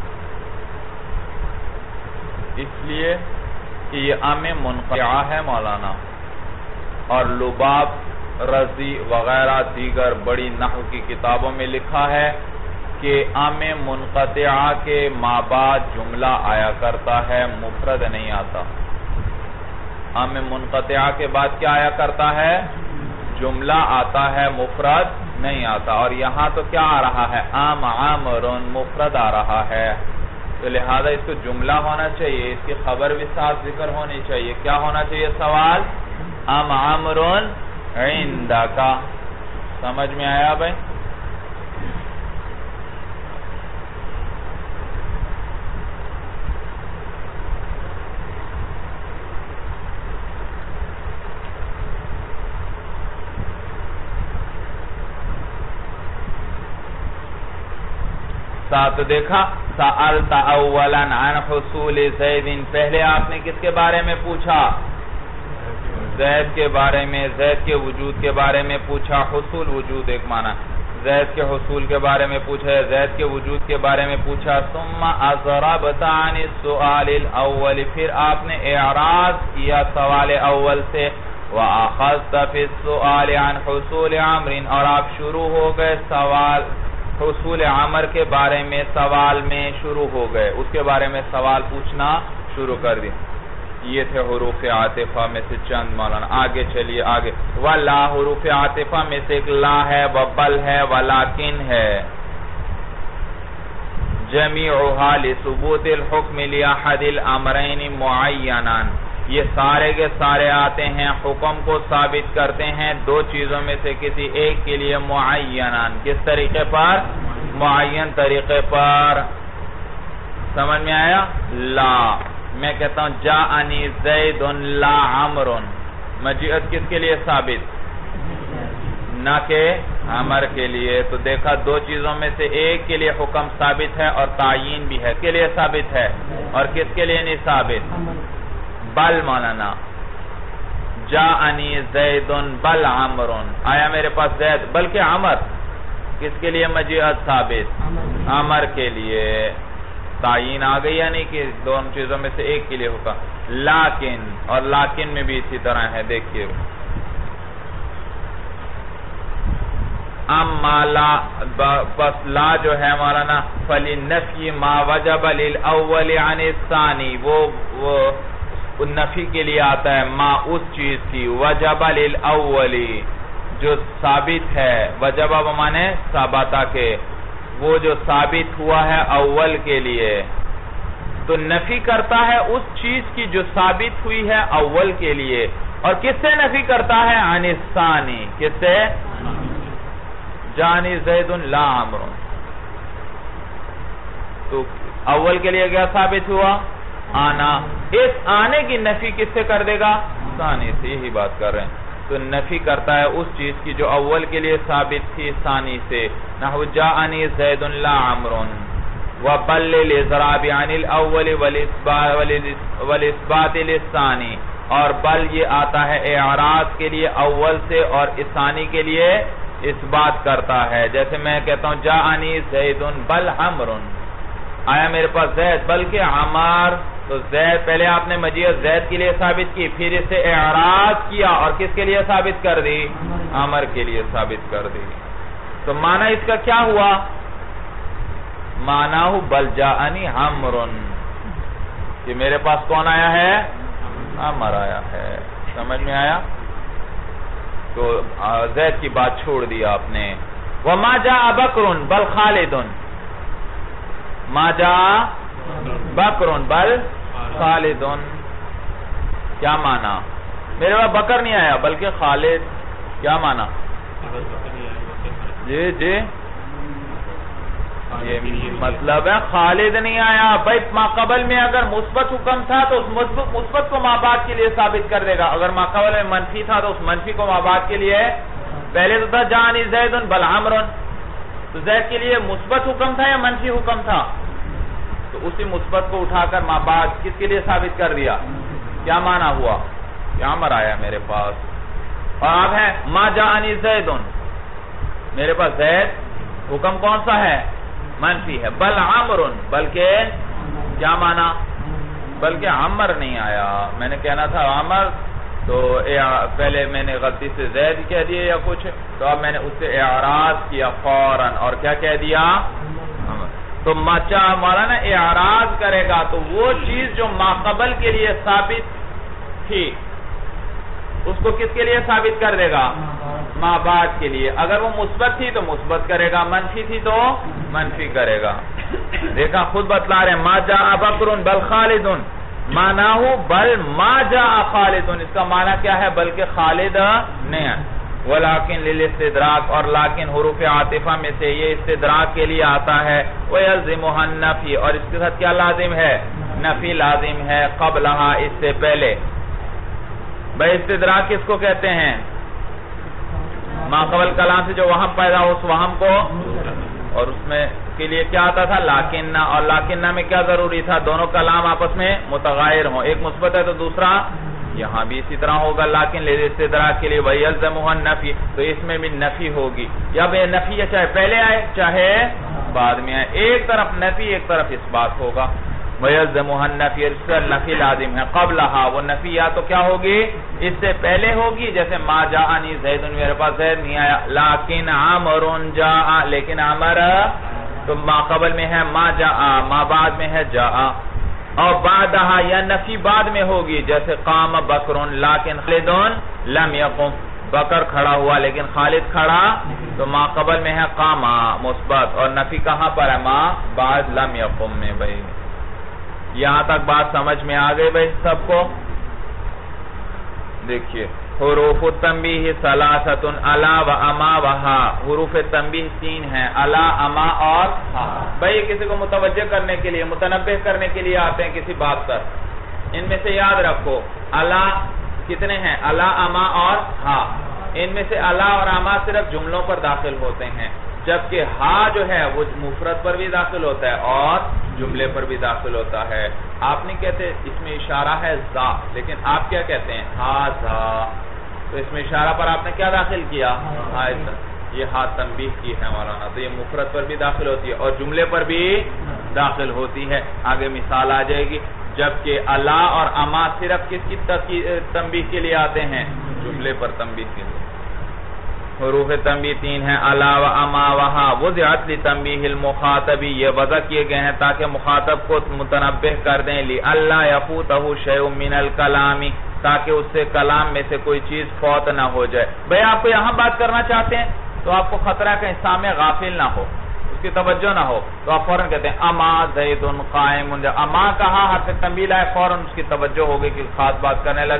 اس لیے کہ یہ ام منقطعہ ہے مولانا، اور لباب رضی وغیرہ دیگر بڑی نحو کی کتابوں میں لکھا ہے کہ ام منقطعہ کے مابعد جملہ آیا کرتا ہے، مفرد نہیں آتا۔ ام منقطعہ کے بعد کیا آیا کرتا ہے؟ جملہ آتا ہے، مفرد نہیں آتا، اور یہاں تو کیا آ رہا ہے؟ ام عامر، مفرد آ رہا ہے، تو لہذا اس کو جملہ ہونا چاہیے، اس کی خبر بھی ساتھ ذکر ہونی چاہیے۔ کیا ہونا چاہیے سوال؟ ام عامر عندک۔ سمجھ میں آیا بھائی؟ ساتھ دیکھا سألت اولا عن حصول زید، پہلے آپ نے کس کے بارے میں پوچھا؟ زید کے بارے میں، زید کے وجود کے بارے میں پوچھا۔ حصول وجود ایک معنی، زید کے حصول کے بارے میں پوچھا، زید کے وجود کے بارے میں پوچھا۔ ثم اضربت عن السؤال الاول، پھر آپ نے اعراض کیا سوال اول سے۔ واخذت في السؤال عن حصول عمر، اور آپ شروع ہو گئے سوال حصول عمر کے بارے میں، سوال میں شروع ہو گئے، اس کے بارے میں سوال پوچھنا شروع کر دی۔ یہ تھے حروف عاطفہ میں سے چند مولانا۔ آگے چلیے آگے۔ وَلَا حروف عاطفہ میں سے ایک لا ہے، وَبَل ہے، وَلَاكِن ہے۔ جَمِيعُهَا لِثُبُوتِ الْحُكْمِ لِأَحَدِ الْأَمْرَيْنِ مُعَيَّنًا، یہ سارے کے سارے آتے ہیں، حکم کو ثابت کرتے ہیں دو چیزوں میں سے کسی ایک کے لیے معیناً، کس طریقے پر؟ معین طریقے پر۔ سمجھ میں آیا؟ لا، میں کہتا ہوں جاءنی زید لا عمر، مجیعت کس کے لیے ثابت؟ نہ کہ عمر کے لیے۔ تو دیکھا دو چیزوں میں سے ایک کے لیے حکم ثابت ہے اور تعیین بھی ہے، کس کے لیے ثابت ہے اور کس کے لیے نہیں ثابت؟ بل مولانا، جاءنی زید بل عمر، آیا میرے پاس زید بلکہ عمر، کس کے لیے مجیعت ثابت؟ عمر کے لیے۔ تعیین آ گئی یعنی کہ دونوں چیزوں میں سے ایک کے لیے ہوگا۔ لیکن، اور لیکن میں بھی اسی طرح ہے، دیکھیے اما لا، بس لا جو ہے مولانا فَلِنَّفْيِ مَا وَجَبَ لِلْأَوَّلِ عَنِ الثَّانِي، وہ نفی کے لیے آتا ہے ما اس چیز کی وجب للأول جو ثابت ہے، وجب بمانے ثابتہ کے، وہ جو ثابت ہوا ہے اول کے لیے، تو نفی کرتا ہے اس چیز کی جو ثابت ہوئی ہے اول کے لیے، اور کس سے نفی کرتا ہے؟ عن الثانی، کس سے؟ جانی زید لا عمر. تو اول کے لیے کیا ثابت ہوا؟ آنا. اس آنے کی نفی کس سے کر دے گا؟ ثانی سے. یہی بات کر رہے ہیں. تو نفی کرتا ہے اس چیز کی جو اول کے لیے ثابت تھی ثانی سے. نحو جاءنی زید لا عمر وبل للإضراب عن الاول والاثبات للثانی. اور بل یہ آتا ہے اعراض کے لیے اول سے اور ثانی کے لیے اثبات کرتا ہے. جیسے میں کہتا ہوں جاءنی زید بل عمر، آیا میرے پاس زید بلکہ عمر. تو زید پہلے آپ نے مجیت زید کے لیے ثابت کی، پھر اس سے اعراض کیا اور کس کے لیے ثابت کر دی؟ عمر کے لیے ثابت کر دی. تو معنی اس کا کیا ہوا؟ معنی ہو بل جاءنی عمر، کہ میرے پاس کون آیا ہے؟ عمر آیا ہے. سمجھ میں آیا؟ تو زید کی بات چھوڑ دی آپ نے. وما جاء بکر بل خالد، ما جاء بکر بل خالد. کیا معنی؟ میرے پاس بکر نہیں آیا بلکہ خالد. کیا معنی؟ جی جی یہ مطلب ہے خالد نہیں آیا. بھائی ماقبل میں اگر مثبت حکم تھا تو اس مثبت کو ما بعد کے لیے ثابت کر دے گا. اگر ماقبل میں منفی تھا تو اس منفی کو ما بعد کے لیے. پہلے تو تھا جاءنی زید بل عمر، تو زید کے لیے مثبت حکم تھا یا منفی حکم تھا؟ تو اسی مثبت کو اٹھا کر ما بعد کس کے لیے ثابت کر دیا. کیا معنی ہوا؟ کہ عمر آیا میرے پاس. اور اب ہے ما جاءنی زید، میرے پاس زید حکم کون سا ہے؟ منفی ہے. بل عمر، بلکہ کیا معنی؟ بلکہ عمر نہیں آیا. میں نے کہنا تھا عمر، تو پہلے میں نے غلطی سے زید کہہ دیا یا کچھ، تو اب میں نے اس سے اعراض کیا فوراً اور کیا کہہ دیا؟ عمر. تو مولانا اعراض کرے گا تو وہ چیز جو ماقبل کے لیے ثابت تھی اس کو کس کے لیے ثابت کر دے گا؟ ما بعد کے لیے. اگر وہ مثبت تھی تو مثبت کرے گا، منفی تھی تو منفی کرے گا. دیکھا خود بتلا رہے ہیں. ما جاء بکر بل خالد، معنی ہو بل ما جاء خالد. اس کا معنی کیا ہے؟ بلکہ خالد نہیں ہے. ولیکن للاستدراک، اور لیکن حروف عاطفہ میں سے یہ استدراک کے لیے آتا ہے. ویلزمھا النفی، اور اس کے ساتھ کیا لازم ہے؟ نفی لازم ہے. قبلہا، اس سے پہلے. بھائی استدراک کس کو کہتے ہیں؟ ماقبل کلام سے جو وہم پیدا ہو اس وہم کو. اور اس میں کے لیے کیا آتا تھا؟ لاکنہ. اور لاکنہ میں کیا ضروری تھا؟ دونوں کلام آپس میں متغیر ہوں. ایک مثبت ہے تو دوسرا، یہاں بھی اسی طرح ہوگا. لیکن استدراک کے لیے ویلزمھا النفی، تو اس میں بھی نفی ہوگی. یا بے نفی ہے، چاہے پہلے آئے چاہے بعد میں آئے، ایک طرف نفی ایک طرف اس بات ہوگا. ویلزمھا النفی، اس سے نفی لازم ہے. قبلہا، وہ نفی یا تو کیا ہوگی؟ اس سے پہلے ہوگی. جیسے ما جاءنی زید، میرے پاس زید نہیں آیا. لیکن عمر جاء، لیکن عمر، تو ما قبل میں ہے ما جاء، ما بعد میں ہے جاء. اور بعدہا یا نفی بعد میں ہوگی. جیسے قام بکر لیکن خالد لم یقم، بکر کھڑا ہوا لیکن خالد کھڑا. تو ما قبل میں ہے قام مثبت، اور نفی کہاں پر ہے؟ ما بعد لم یقم میں. بھائی یہاں تک بات سمجھ میں آ گئی بھائی سب کو؟ دیکھیے حروف التنبیہ ثلاثۃ الا و اما و ہا. حروف تنبیہ 3 ہیں، الا، اما اور ہا. بھائی کسی کو متوجہ کرنے کے لیے، متنبہ کرنے کے لیے آتے ہیں کسی بات پر. ان میں سے یاد رکھو الا کتنے ہیں؟ الا، اما اور ہا. ان میں سے الا اور اما صرف جملوں پر داخل ہوتے ہیں، جبکہ ہا جو ہے وہ مفرد پر بھی داخل ہوتا ہے اور جملے پر بھی داخل ہوتا ہے. آپ نہیں کہتے اس میں اشارہ ہے ذا، لیکن آپ کیا کہتے ہیں؟ ہا ذا. تو اس میں اشارہ پر آپ نے کیا داخل کیا؟ یہ ہا تنبیہ کی ہے مولانا. تو یہ مفرد پر بھی داخل ہوتی ہے اور جملے پر بھی داخل ہوتی ہے. آگے مثال آ جائے گی. جبکہ الا اور اما صرف کس کی تنبیہ کے لیے آتے ہیں؟ جملے پر تنبیہ کے لیے. حروف تنبیہ 3 ہیں، الا و اما و ہا. وضعت لتنبیہ المخاطبی، یہ وضع کیے گئے ہیں تاکہ مخاطب کو متنبہ کر دیں. لئلا یفوتہ شیء من الکلام، تاکہ اس سے کلام میں سے کوئی چیز فوت نہ ہو جائے. بھئی آپ کو یہاں بات کرنا چاہتے ہیں تو آپ کو خطرہ کہ سامع غافل نہ ہو، اس کی توجہ نہ ہو، تو آپ فوراً کہتے ہیں اما زید قائم. اما کہا حرف تنبیہ ہے، فوراً اس کی توجہ ہوگی کہ خاص بات کرنے لگے.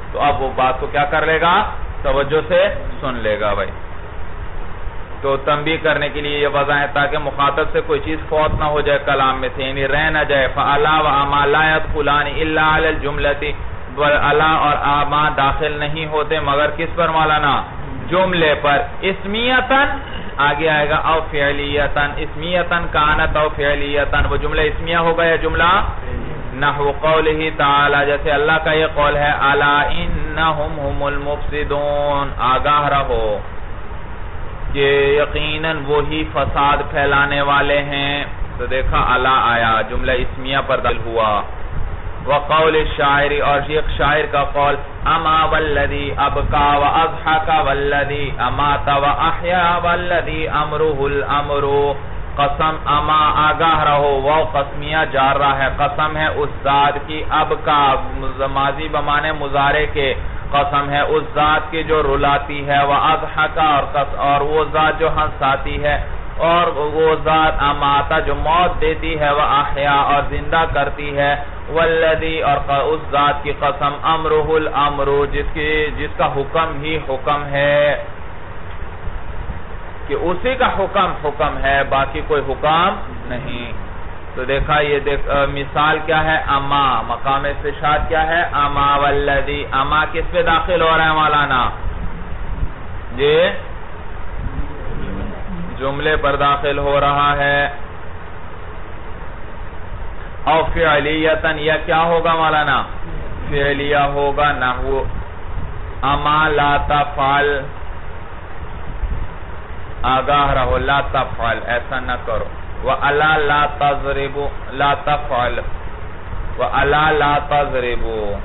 تو اب وہ بات کو کیا کر لے گا؟ توجہ سے سن لے گا بھائی. تو تنبیہ کرنے کے لیے یہ وضع ہے تاکہ مخاطب سے کوئی چیز فوت نہ ہو جائے کلام میں سے، یعنی رہ نہ جائے. فَعَلَا وَعَمَا لَا يَدْخُلَانِ إِلَّا عَلَى الْجُمْلَةِ، عَلَا اور آما داخل نہیں ہوتے مگر کس پر مولانا؟ جملے پر. اسمیتاً آگے آئے گا، او فعلیتاً، اسمیتاً کانت او فعلیتاً، وہ جملہ اسمیہ ہوگا یا جملہ؟ نحو قولہ تعالی، جیسے اللہ کا یہ قول ہے الا انہم ہم المفسدون، آگاہ رہو کہ یقیناً وہی فساد پھیلانے والے ہیں. تو دیکھا الا آیا، جملہ اسمیہ پر دل ہوا. وقول الشاعر، اور ایک شاعر کا قول، اما والذی ابکا واضحک والذی امات واحیا والذی امرہ الامر. قسم، اما آگاہ رہو، وہ قسمیہ جار رہا ہے، قسم ہے اس ذات کی، اب کا ماضی بمانے مضارع کے، قسم ہے اس ذات کی جو رلاتی ہے، وَأَضْحَكَ، اور وہ ذات جو ہنساتی ہے، اور وہ ذات اماتا جو موت دیتی ہے، وَأَحْيَا اور زندہ کرتی ہے، وَالَّذِي اور اس ذات کی قسم، أَمْرُهُ الْأَمْرُ جس کا حکم ہی حکم ہے، کہ اسی کا حکم ہے، باقی کوئی حکم نہیں. تو دیکھا یہ مثال کیا ہے؟ اما، مقام استشہاد کیا ہے؟ اما والذی، اما کس پہ داخل ہو رہا ہے مولانا؟ یہ جملے پر داخل ہو رہا ہے. او فعلیتاً، یا کیا ہوگا مولانا؟ فعلیہ ہوگا. نحو اما لا تفعل، آگاہ رہو، لا تفعل، ایسا نہ کرو. وَأَلَا لَا تَضْرِبُ لَا تَفْعَلْ وَأَلَا لَا تَضْرِبُ.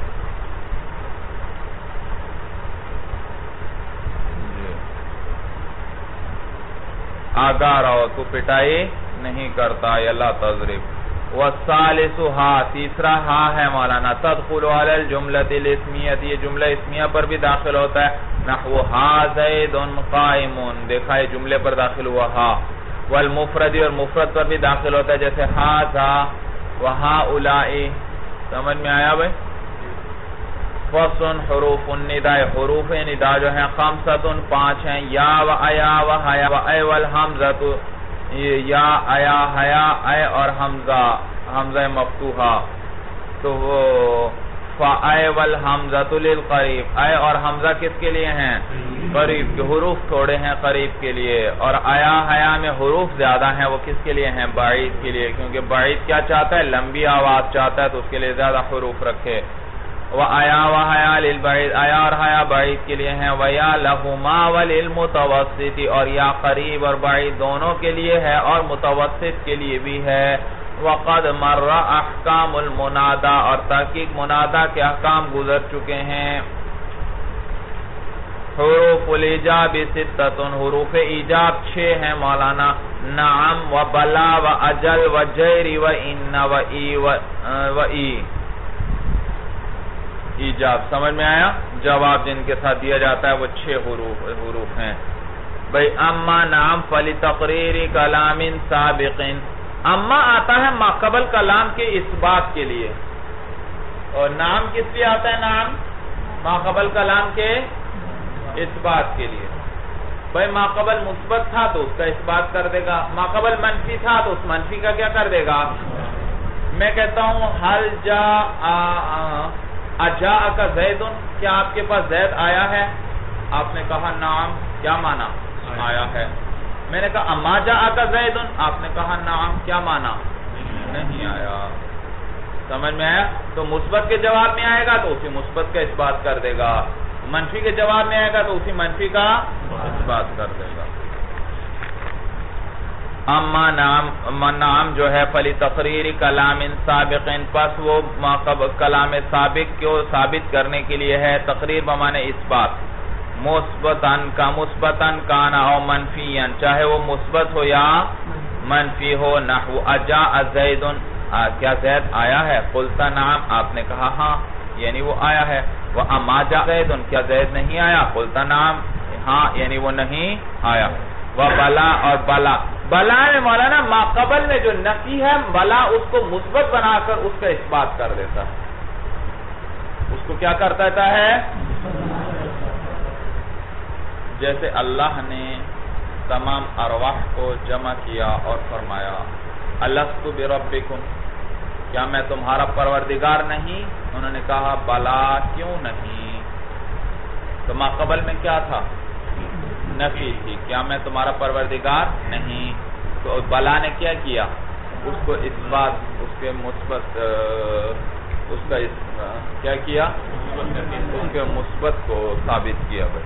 آگاہ رہو، تو پٹائی نہیں کرتا، یا لا تضرب. وَالثَّالِثُ ہا، تیسرا ہا ہے مولانا، تدخل علی الجملۃ الاسمیہ، یہ جملہ اسمیہ پر بھی داخل ہوتا ہے. نحو ہا زید قائم، دیکھا یہ جملے پر داخل ہوا ہا. والمفرد، اور مفرد پر بھی داخل ہوتا ہے، جیسے ہاذا وہاؤلائی. سمجھ میں آیا بھائی؟ فصن حروف النداء، حروف ندا جو ہیں خمسۃ، 5 ہیں. یا و ایا و حیا و اے والحمزۃ، یا ایا حیا اے اور حمزہ مفتوحہ. تو وہ فاے والحمزۃ للقریب، اے اور حمزہ کس کے لیے ہیں؟ قریب کے. حروف تھوڑے ہیں قریب کے لیے. اور ایا حیا میں حروف زیادہ ہیں، وہ کس کے لیے ہیں؟ بعید کے لیے، کیونکہ بعید کیا چاہتا ہے؟ لمبی آواز چاہتا ہے، تو اس کے لیے زیادہ حروف رکھے. وَآیا وَحَیا لِلْبَعِيدِ، آیا اور حیا بعید کے لیے ہیں. وَيَا لَهُمَا وَلِلْمُتَوَسِّطِ، اور یا قریب اور بعید دونوں کے لیے ہے، اور متوسط کے لیے بھی ہے. وَقَدْ مَرَّ أَحْكَامُ الْمُنَادَى، اور تحقیق منادہ کے احکام گزر چکے ہیں. حروف الایجاب 6، حروف ایجاب 6 ہیں مولانا. نعم و بلا و اجل و جیر و ان و ای. ایجاب سمجھ میں آیا؟ جواب جن کے ساتھ دیا جاتا ہے وہ 6 حروف ہیں. بھئی اما نعم فلتقریر کلام سابق، اما آتا ہے ماقبل کلام کے اثبات کے لیے. اور نعم کس لیے آتا ہے؟ نعم ماقبل کلام کے اثبات کے لیے. بھئی ماقبل مثبت تھا تو اس کا اثبات کر دے گا، ماقبل منفی تھا تو اس منفی کا کیا کر دے گا؟ میں کہتا ہوں حل اجاءک زید، کیا آپ کے پاس زید آیا ہے؟ آپ نے کہا نعم، کیا معنی؟ آیا ہے. میں نے کہا اما جاءک زید، آپ نے کہا نعم، کیا معنی؟ نہیں آیا. سمجھ میں آیا؟ تو مثبت کے جواب میں آئے گا تو اسی مثبت کا اثبات کر دے گا، منفی کے جواب میں آئے گا تو اسی منفی کا اثبات کر دے گا. اما نعم جو ہے فلتقریر کلام سابق، پس وہ کلام سابق کو ثابت کرنے کے لیے ہے. تقریر بمانے اثبات. مثبتاً کانا او منفیاً، چاہے وہ مثبت ہو یا منفی ہو. نحو اجاء زید، کیا زید آیا ہے؟ قلت نعم، آپ نے کہا ہاں، یعنی وہ آیا ہے. وَأَمَا جَاءَ زَيْدٌ، کیا زید نہیں آیا؟ قلت نعم، ہاں، یعنی وہ نہیں آیا. وَبَلَا، اور بلا، بلا میں مولانا ماقبل میں جو نفی ہے، بلا اس کو مثبت بنا کر اس کا اثبات کر دیتا ہے. اس کو کیا کرتا ہے؟ جیسے اللہ نے تمام ارواح کو جمع کیا اور فرمایا الستُ بربکم، کیا میں تمہارا پروردگار نہیں؟ انہوں نے کہا بلا، کیوں نہیں؟ تو ما قبل میں کیا تھا؟ نفی تھی، کیا میں تمہارا پروردگار نہیں؟ تو بلا نے کیا کیا؟ اس کو اثبات، اس کے مثبت، اس کا کیا کیا؟ اس کے مثبت کو ثابت کیا۔ بھائی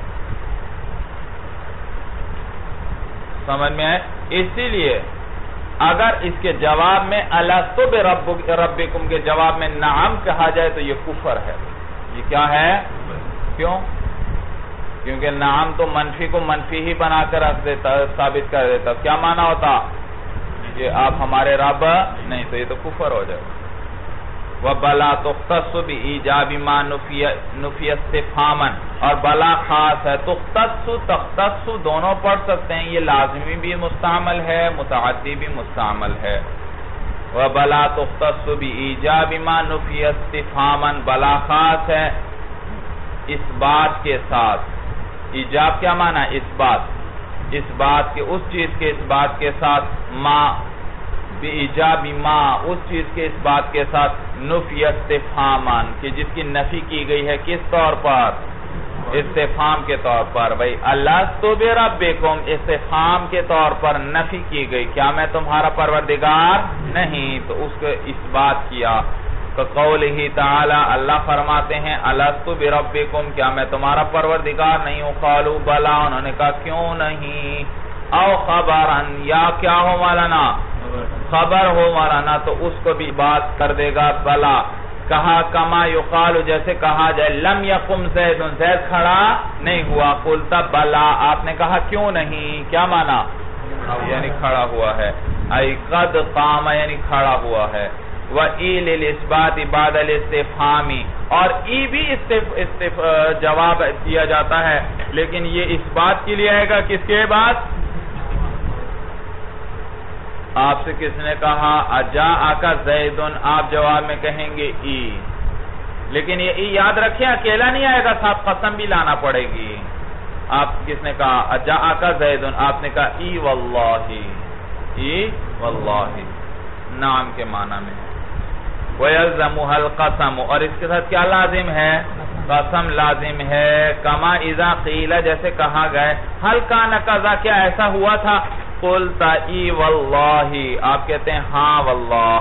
سمجھ میں ہے؟ اسی لیے اگر اس کے جواب میں الستُ بربکم کے جواب میں نعم کہا جائے تو یہ کفر ہے۔ یہ کیا ہے؟ کیوں؟ کیونکہ نعم تو منفی کو منفی ہی بنا کر رکھ دیتا، ثابت کر دیتا۔ کیا معنی ہوتا؟ کہ آپ ہمارے رب نہیں، تو یہ تو کفر ہو جائے۔ وَبَلَا تُخْتَصُ بِإِيجَابِ مَا نُفِيَ اسْتِفْهَامًا، اور بلا خاص ہے۔ تختص تختص دونوں پڑھ سکتے ہیں، یہ لازمی بھی مستعمل ہے، متعدی بھی مستعمل ہے۔ وَبَلَا تُخْتَصُ بِإِيجَابِ مَا نُفِيَ اسْتِفْهَامًا، بلا خاص ہے اس بات کے ساتھ۔ ایجاب کیا معنی؟ اس بات کے، اس چیز کے اس بات کے ساتھ، ما بِإِجَابِ ما، اس چیز کے اس بات کے ساتھ، نفی استفہامان، کہ جس کی نفی کی گئی ہے کس طور پر؟ استفہام کے طور پر۔ بھئی الستُ بربکم استفہام کے طور پر نفی کی گئی، کیا میں تمہارا پروردگار نہیں؟ تو اس کو اس بات کیا۔ قولہ تعالی، اللہ فرماتے ہیں الستُ بربکم، کیا میں تمہارا پروردگار نہیں ہوں؟ قالوا بلا، انہوں نے کہا کیوں نہیں؟ او خبرن، یا کیا ہو مولانا؟ خبر ہو مولانا، تو اس کو بھی بات کر دے گا بلا۔ کہا کما یقال، جیسے کہا جائے لم یقم زید، زید کھڑا نہیں ہوا، قلتا بلا، آپ نے کہا کیوں نہیں؟ کیا معنی؟ یعنی کھڑا ہوا ہے، ای قد قام، یعنی کھڑا ہوا ہے۔ وَإِي لِلْإِثْبَاتِ بَعْدَ الْإِسْتِفْهَامِ، اور ای بھی جواب دیا جاتا ہے، لیکن یہ اس بات کے لیے آئے گا کس کے بعد؟ آپ سے کس نے کہا اجاءک زیدن، آپ جواب میں کہیں گے ای، لیکن یہ ای یاد رکھیں اکیلا نہیں آئے گا، صاحب قسم بھی لانا پڑے گی۔ آپ کس نے کہا اجاءک زیدن، آپ نے کہا ای واللہ، ای واللہ، نعم کے معنی میں۔ وَيَلْزَمُهَا الْقَسَمُ، اور اس کے ساتھ کیا لازم ہے؟ قسم لازم ہے۔ کما اذا قیل، جیسے کہا گئے حل کان کذا، کیا ایسا ہوا تھا؟ قلتا ای واللہ، آپ کہتے ہیں ہاں واللہ۔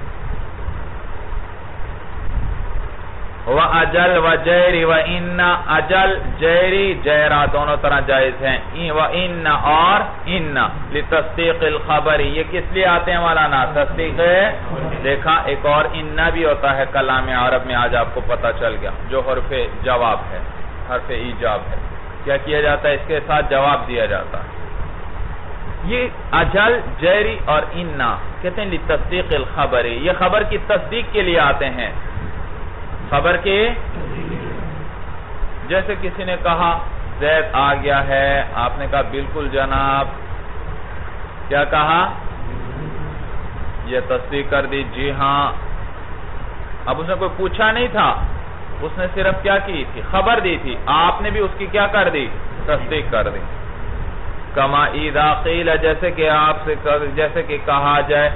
وَأَجَلْ وَجَيْرِ وَإِنَّ، اجل جیری جیرہ دونوں طرح جائز ہیں، وَإِنَّ اور اِنَّ، لِتَصْدِيقِ الْخَبَرِ، یہ کس لیے آتے ہیں مولانا؟ تصدیق ہے۔ دیکھا ایک اور اِنَّ بھی ہوتا ہے کلام عرب میں، آج آپ کو پتہ چل گیا، جو حرف جواب ہے، حرف ایجاب ہے۔ کیا کیا جاتا ہے؟ اس کے ساتھ جواب دیا جاتا ہے۔ یہ اجل جیری اور اِنَّ کہتے ہیں لِتَصْدِيقِ الْخَبَرِ، یہ خبر کی تصدیق کے لیے آتے ہیں، خبر کے، جیسے کسی نے کہا زید آ گیا ہے، آپ نے کہا بالکل جناب، کیا کہا؟ یہ تصدیق کر دی، جی ہاں۔ اب اس نے کوئی پوچھا نہیں تھا، اس نے صرف کیا کی تھی؟ خبر دی تھی، آپ نے بھی اس کی کیا کر دی؟ تصدیق کر دی۔ کما اذا قیل، جیسے کہ آپ سے، جیسے کہ کہا جائے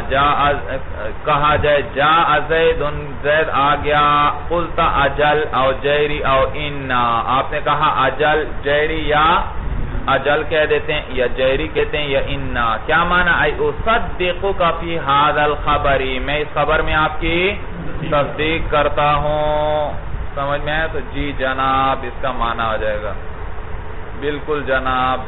جاء زید، زید آ گیا، قلتا اجل او جیری او انا، آپ نے کہا اجل جیری، یا اجل کہہ دیتے ہیں یا جیری کہتے ہیں یا انا، کیا معنی؟ ای اصدقک فی ھذا الخبر، میں اس خبر میں آپ کی تصدیق کرتا ہوں۔ سمجھ میں ہے؟ تو جی جناب اس کا معنی آ جائے گا، بالکل جناب۔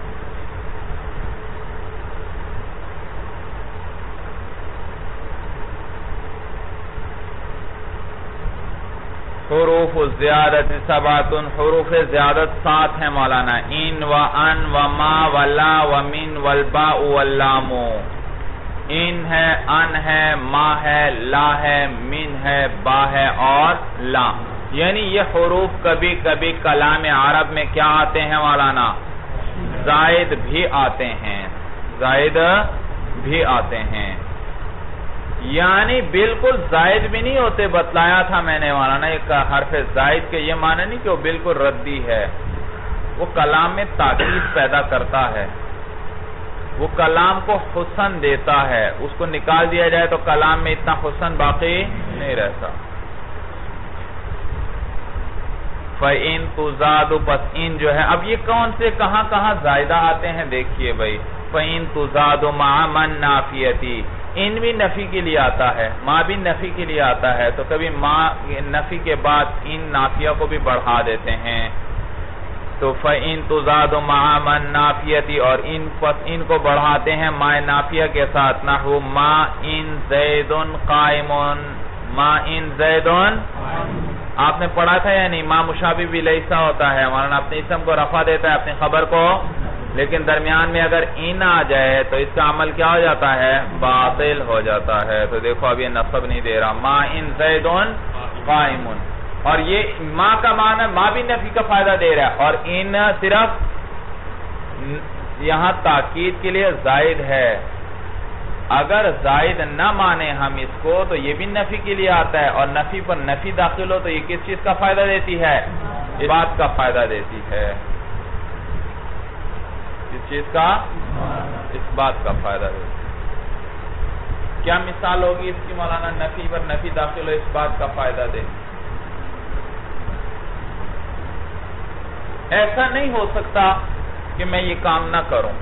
حروف الزیادت سبعۃ، حروف زیادت 7 ہیں مولانا، ان و ان و ما و لا و من والباء واللام۔ ان ہے، ان ہے، ما ہے، لا ہے، من ہے، با ہے اور لام۔ یعنی یہ حروف کبھی کبھی کلام عرب میں کیا آتے ہیں مولانا؟ زائد بھی آتے ہیں، زائد بھی آتے ہیں۔ یعنی بالکل زائد بھی نہیں ہوتے، بتلایا تھا میں نے مولانا ایک حرف زائد کے یہ معنی نہیں کہ وہ بالکل ردی ہے، وہ کلام میں تاکید پیدا کرتا ہے، وہ کلام کو حسن دیتا ہے، اس کو نکال دیا جائے تو کلام میں اتنا حسن باقی نہیں رہتا۔ فَإِن تُزَادُ، پس ان جو ہے، اب یہ کون سے کہاں کہاں زائدہ آتے ہیں دیکھیے بھائی۔ فَإِن تُزَادُ مَعَ مَن نَافِيَتِ، ان بھی نفی کے لیے آتا ہے، ما بھی نفی کے لیے آتا ہے، تو کبھی ما نفی کے بعد ان نافیہ کو بھی بڑھا دیتے ہیں، تو فَإِن تُزَادُ مَعَ مَن نَافِيَتِ، اور ان کو بڑھاتے ہیں ما نافیہ کے ساتھ، نحو ما ان زیدن قائمن، ما ان زیدن، آپ نے پڑھا تھا یعنی ما مشابہ بھی لیسا ہوتا ہے، مولانا اپنے اسم کو رفع دیتا ہے اپنی خبر کو، لیکن درمیان میں اگر ان آ جائے تو اس کا عمل کیا ہو جاتا ہے؟ باطل ہو جاتا ہے۔ تو دیکھو اب یہ نصب نہیں دے رہا، ما ان زیدن قائمن، اور یہ ما کا معنی ما بھی نفی کا فائدہ دے رہا ہے، اور ان صرف یہاں تاکید کے لیے زائد ہے۔ اگر زائد نہ مانے ہم اس کو تو یہ بھی نفی کے لیے آتا ہے، اور نفی پر نفی داخل ہو تو یہ کس چیز کا فائدہ دیتی ہے؟ اس بات کا فائدہ دیتی ہے، اس چیز کا، اس بات کا فائدہ دیتی ہے۔ کیا مثال ہوگی اس کی مولانا؟ نفی پر نفی داخل ہو اس بات کا فائدہ دے۔ ایسا نہیں ہو سکتا کہ میں یہ کام نہ کروں،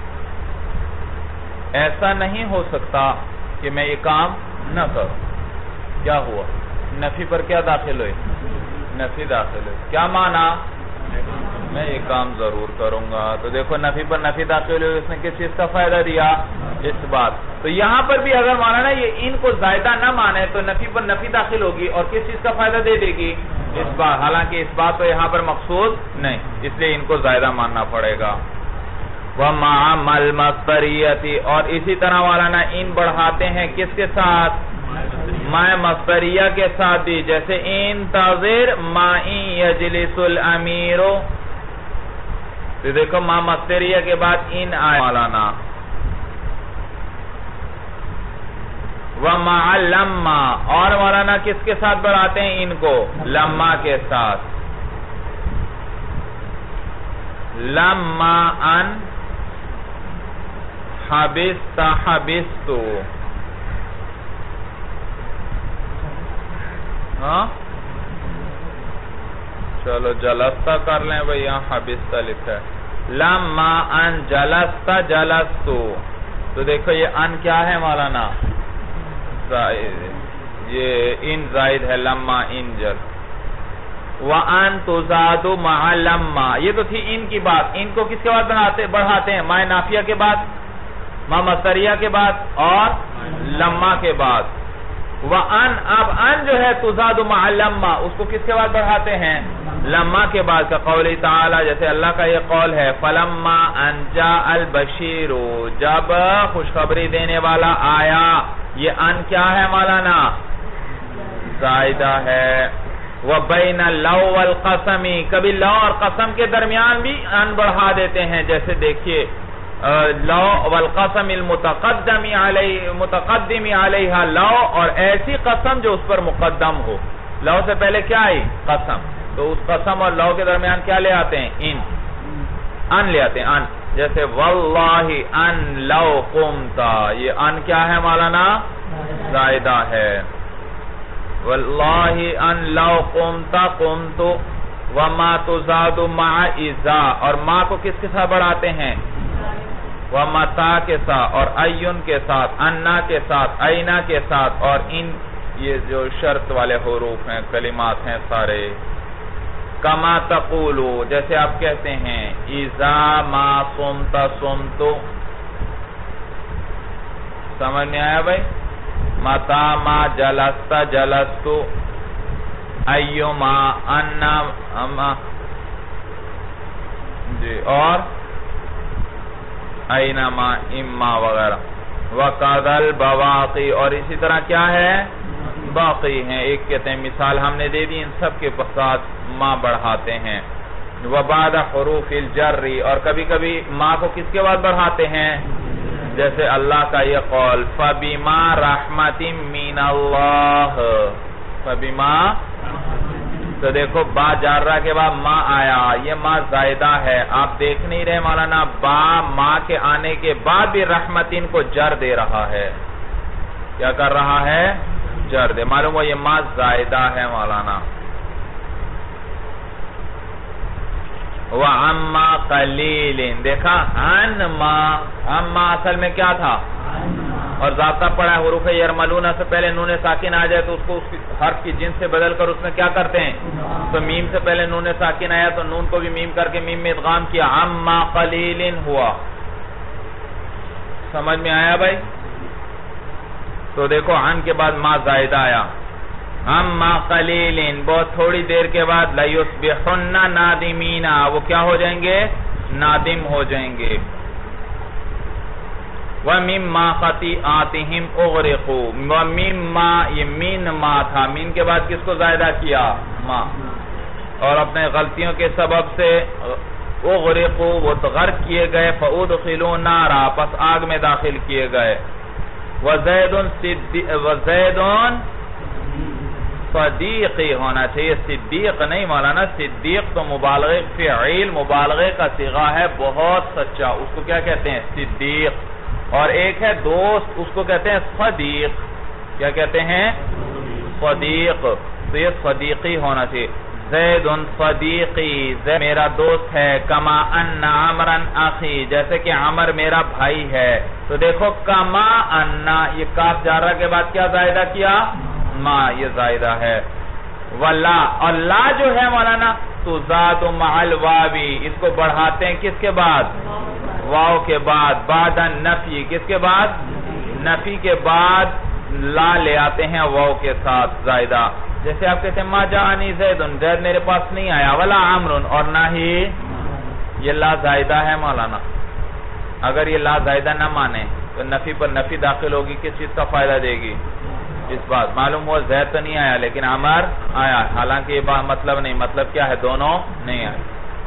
ایسا نہیں ہو سکتا کہ میں یہ کام نہ کروں۔ کیا ہوا؟ نفی پر کیا داخل ہوئے؟ نفی داخل ہوئے۔ کیا معنی؟ میں یہ کام ضرور کروں گا۔ تو دیکھو نفی پر نفی داخل ہوئے، اس نے کس چیز کا فائدہ دیا؟ اس بات۔ تو یہاں پر بھی اگر مانا یہ ان کو زائدہ نہ مانے تو نفی پر نفی داخل ہوگی اور کس چیز کا فائدہ دے دے گی؟ اس بات۔ حالانکہ اس بات تو یہاں پر مقصود نہیں، اس لیے ان کو زائدہ ماننا پڑے گا۔ وَمَعَ الْمَصْدَرِيَّةِ، اور اسی طرح مولانا ان بڑھاتے ہیں کس کے ساتھ؟ ما مصدریہ کے ساتھ بھی، جیسے انتظر ما ان یجلس الامیر، تو دیکھو ما مصدریہ کے بعد ان آئے مولانا۔ وَمَعَ لَمَّا، اور مولانا کس کے ساتھ بڑھاتے ہیں ان کو؟ لما کے ساتھ۔ لما ان حبست حبستو، ہاں چلو جلستا کر لیں بھئی، یہاں حبستہ لکھا ہے۔ لما ان جلستا جلستو، تو دیکھو یہ ان کیا ہے مولانا؟ یہ ان زائد ہے، لما ان جل۔ وَأَن تُزَادُ مَعَ لَمَّا، یہ تو تھی ان کی بات، ان کو کس کے بعد بڑھاتے ہیں؟ ما نافیہ کے بعد، ما مصدریہ کے بعد، اور لما کے بعد۔ وَأَن، اب ان جو ہے تُزَادُ مَعَ لَمَّا، اس کو کس کے بعد بڑھاتے ہیں؟ لما کے بعد، کا قول تعالی، جیسے اللہ کا یہ قول ہے فَلَمَّا أَن جَاءَ الْبَشِيرُ، جب خوشخبری دینے والا آیا۔ یہ ان کیا ہے مولانا؟ زائدہ ہے۔ وَبَيْنَ اللَّوْ وَالْقَسَمِ، کبھی لو اور قسم کے درمیان بھی ان بڑھا دیتے ہیں، جیسے دیکھیے لو والقسم المتقدم علیہا، لو اور ایسی قسم جو اس پر مقدم ہو، لو سے پہلے کیا آئی؟ قسم، تو اس قسم اور لو کے درمیان کیا لے آتے ہیں؟ ان لے آتے ہیں، ان، جیسے واللہ ان لو قمتا، یہ ان کیا ہے مولانا؟ زائدہ ہے۔ واللہ ان لو قمتا قمتو، وما تزاد مع اذا، اور ما کو کس کے ساتھ بڑھاتے ہیں؟ ومتا کے ساتھ، اور ایون کے ساتھ، انا کے ساتھ، اینا کے ساتھ، اور ان یہ جو شرط والے حروف ہیں، کلمات ہیں سارے۔ کما تقولو، جیسے آپ کہتے ہیں اذا ما صمت صمتو، سمجھ میں آیا بھائی؟ متا ما جلست جلستو، ایما انا، جی، اور اینما اما وغیرہ۔ وَقَذَ الْبَوَاقِي، اور اسی طرح کیا ہے؟ باقی ہیں، ایک کہتے ہیں مثال ہم نے دے دی، ان سب کے ساتھ ما بڑھاتے ہیں۔ وَبَعْدَ حُرُوفِ الْجَرِّ، اور کبھی کبھی ما کو کس کے بعد بڑھاتے ہیں؟ جیسے اللہ کا یہ قول فَبِمَا رَحْمَةٍ مِّنَ اللَّهِ فَبِمَا، تو دیکھو با جارہ کے بعد ما آیا، یہ ما زائدہ ہے. آپ دیکھ نہیں رہے مولانا، با ما کے آنے کے بعد بھی رحمتین کو جر دے رہا ہے. کیا کر رہا ہے؟ جر دے. معلوم ہو یہ ما زائدہ ہے مولانا. وَعَمَّا قَلِيلٍ، دیکھا عَمَّا اصل میں کیا تھا؟ اور ضابطہ پڑھا ہے حروف یرملون سے پہلے نون ساکن آ جائے تو اس کو اس حرف کی جنس سے بدل کر اس میں کیا کرتے ہیں؟ تو میم سے پہلے نون ساکن آیا تو نون کو بھی میم کر کے میم میں ادغام کیا، عَمَّا قَلِيلٍ ہوا. سمجھ میں آیا بھائی؟ تو دیکھو عن کے بعد ما زائدہ آیا. عَمَّا قَلِيلٍ، بہت تھوڑی دیر کے بعد لَيُصْبِحُنَّ نَادِمِينَ، وہ کیا ہو جائیں گے؟ نادم ہو جائیں گے. وَمِمَّا خَطِئَاتِهِمْ أُغْرِقُوا، وَمِمَّا، یہ مین ما تھا، مین کے بعد کس کو زائدہ کیا؟ ما. اور اپنے غلطیوں کے سبب سے اغرقوا، وہ غرق کیے گئے، فَأُدْخِلُوا نَارًا، پس آگ میں داخل کیے گئے. وَزَيْدٌ صدیقی ہونا چاہیے، صدیق نہیں مولانا. صدیق تو مبالغہ فعیل، مبالغے کا صیغہ ہے، بہت سچا، اس کو کیا کہتے ہیں؟ صدیق. اور ایک ہے دوست، اس کو کہتے ہیں صدیق. کیا کہتے ہیں؟ صدیق. تو یہ صدیقی ہونا چاہیے. زید صدیقی، زید میرا دوست ہے. کما ان عمرا اخی، جیسے کہ عمر میرا بھائی ہے. تو دیکھو کما ان، یہ کاف جارہ کے بعد کیا زائدہ کیا؟ ما، یہ زائدہ ہے. ولا، اور لا جو ہے مولانا تو زاد مع الواوی، اس کو بڑھاتے ہیں کس کے بعد؟ واو کے بعد. بعد النفی، کس کے بعد؟ نفی کے بعد لا لے آتے ہیں واو کے ساتھ زائدہ. جیسے آپ کہتے ہیں ما جاءنی زید، زید میرے پاس نہیں آیا. ولا عمر، اور نہ ہی یہ لا زائدہ ہے مولانا. اگر یہ لا زائدہ نہ مانے تو نفی پر نفی داخل ہوگی، کس چیز کا فائدہ دے گی؟ اس بات. معلوم ہوا زید تو نہیں آیا لیکن عمر آیا، حالانکہ یہ بات مطلب نہیں. مطلب کیا ہے؟ دونوں نہیں آئے.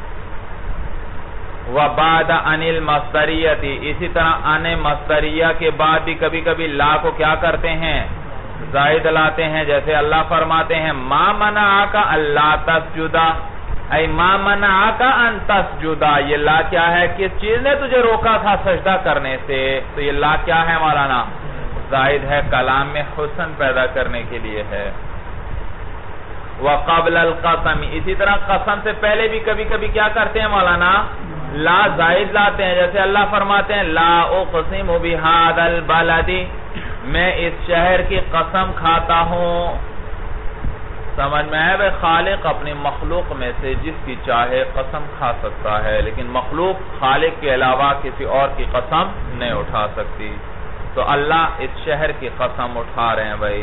وَبَعْدَ عَنِ الْمَصْدَرِيَّةِ، اسی طرح عن مصدریہ کے بعد بھی کبھی کبھی لا کو کیا کرتے ہیں؟ زائد لاتے ہیں. جیسے اللہ فرماتے ہیں مَا مَنَعَكَ أَلَّا تَسْجُدَ، اے مَا مَنَعَكَ أَن تَسْجُدَ، یہ لا کیا ہے؟ کس چیز نے تجھے روکا تھا سجدہ کرنے سے؟ تو یہ لا کیا ہے مولانا؟ زائد ہے، کلام میں حسن پیدا کرنے کے لیے ہے. وَقَبْلَ الْقَسَمِ، اسی طرح قسم سے پہلے بھی کبھی کبھی کیا کرتے ہیں مولانا؟ لا زائد لاتے ہیں. جیسے اللہ فرماتے ہیں لا اقسم بهذا البلد، میں اس شہر کی قسم کھاتا ہوں. سمجھ میں ہے بھائی؟ خالق اپنی مخلوق میں سے جس کی چاہے قسم کھا سکتا ہے، لیکن مخلوق خالق کے علاوہ کسی اور کی قسم نہیں اٹھا سکتی. تو اللہ اس شہر کی قسم اٹھا رہے ہیں بھائی،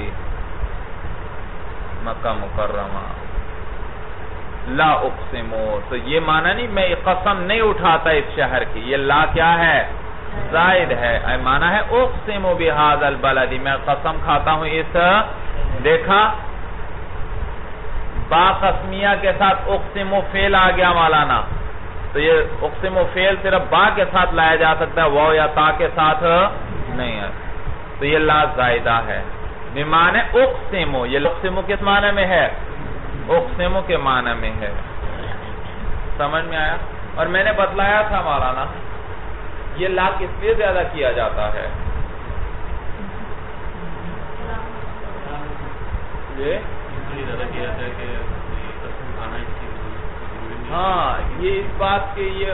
مکہ مکرمہ. لا اقسمو، تو یہ معنی نہیں میں قسم نہیں اٹھاتا اس شہر کی. یہ لا کیا ہے؟ زائد ہے. معنی ہے اقسمو بهذا البلد، میں قسم کھاتا ہوں اس. دیکھا با قسمیہ کے ساتھ اقسمو فعل آ گیا مولانا. تو یہ اقسمو فعل صرف با کے ساتھ لایا جا سکتا ہے، واو یا تا کے ساتھ نہیں ہے. تو یہ لا زائدہ ہے بمعنی اقسمو. یہ اقسمو کس معنی میں ہے؟ اقسمو کے معنی میں ہے. سمجھ میں آیا؟ اور میں نے بتلایا تھا مولانا یہ لا کس لیے زیادہ کیا جاتا ہے؟ ہاں، یہ اس بات کے یہ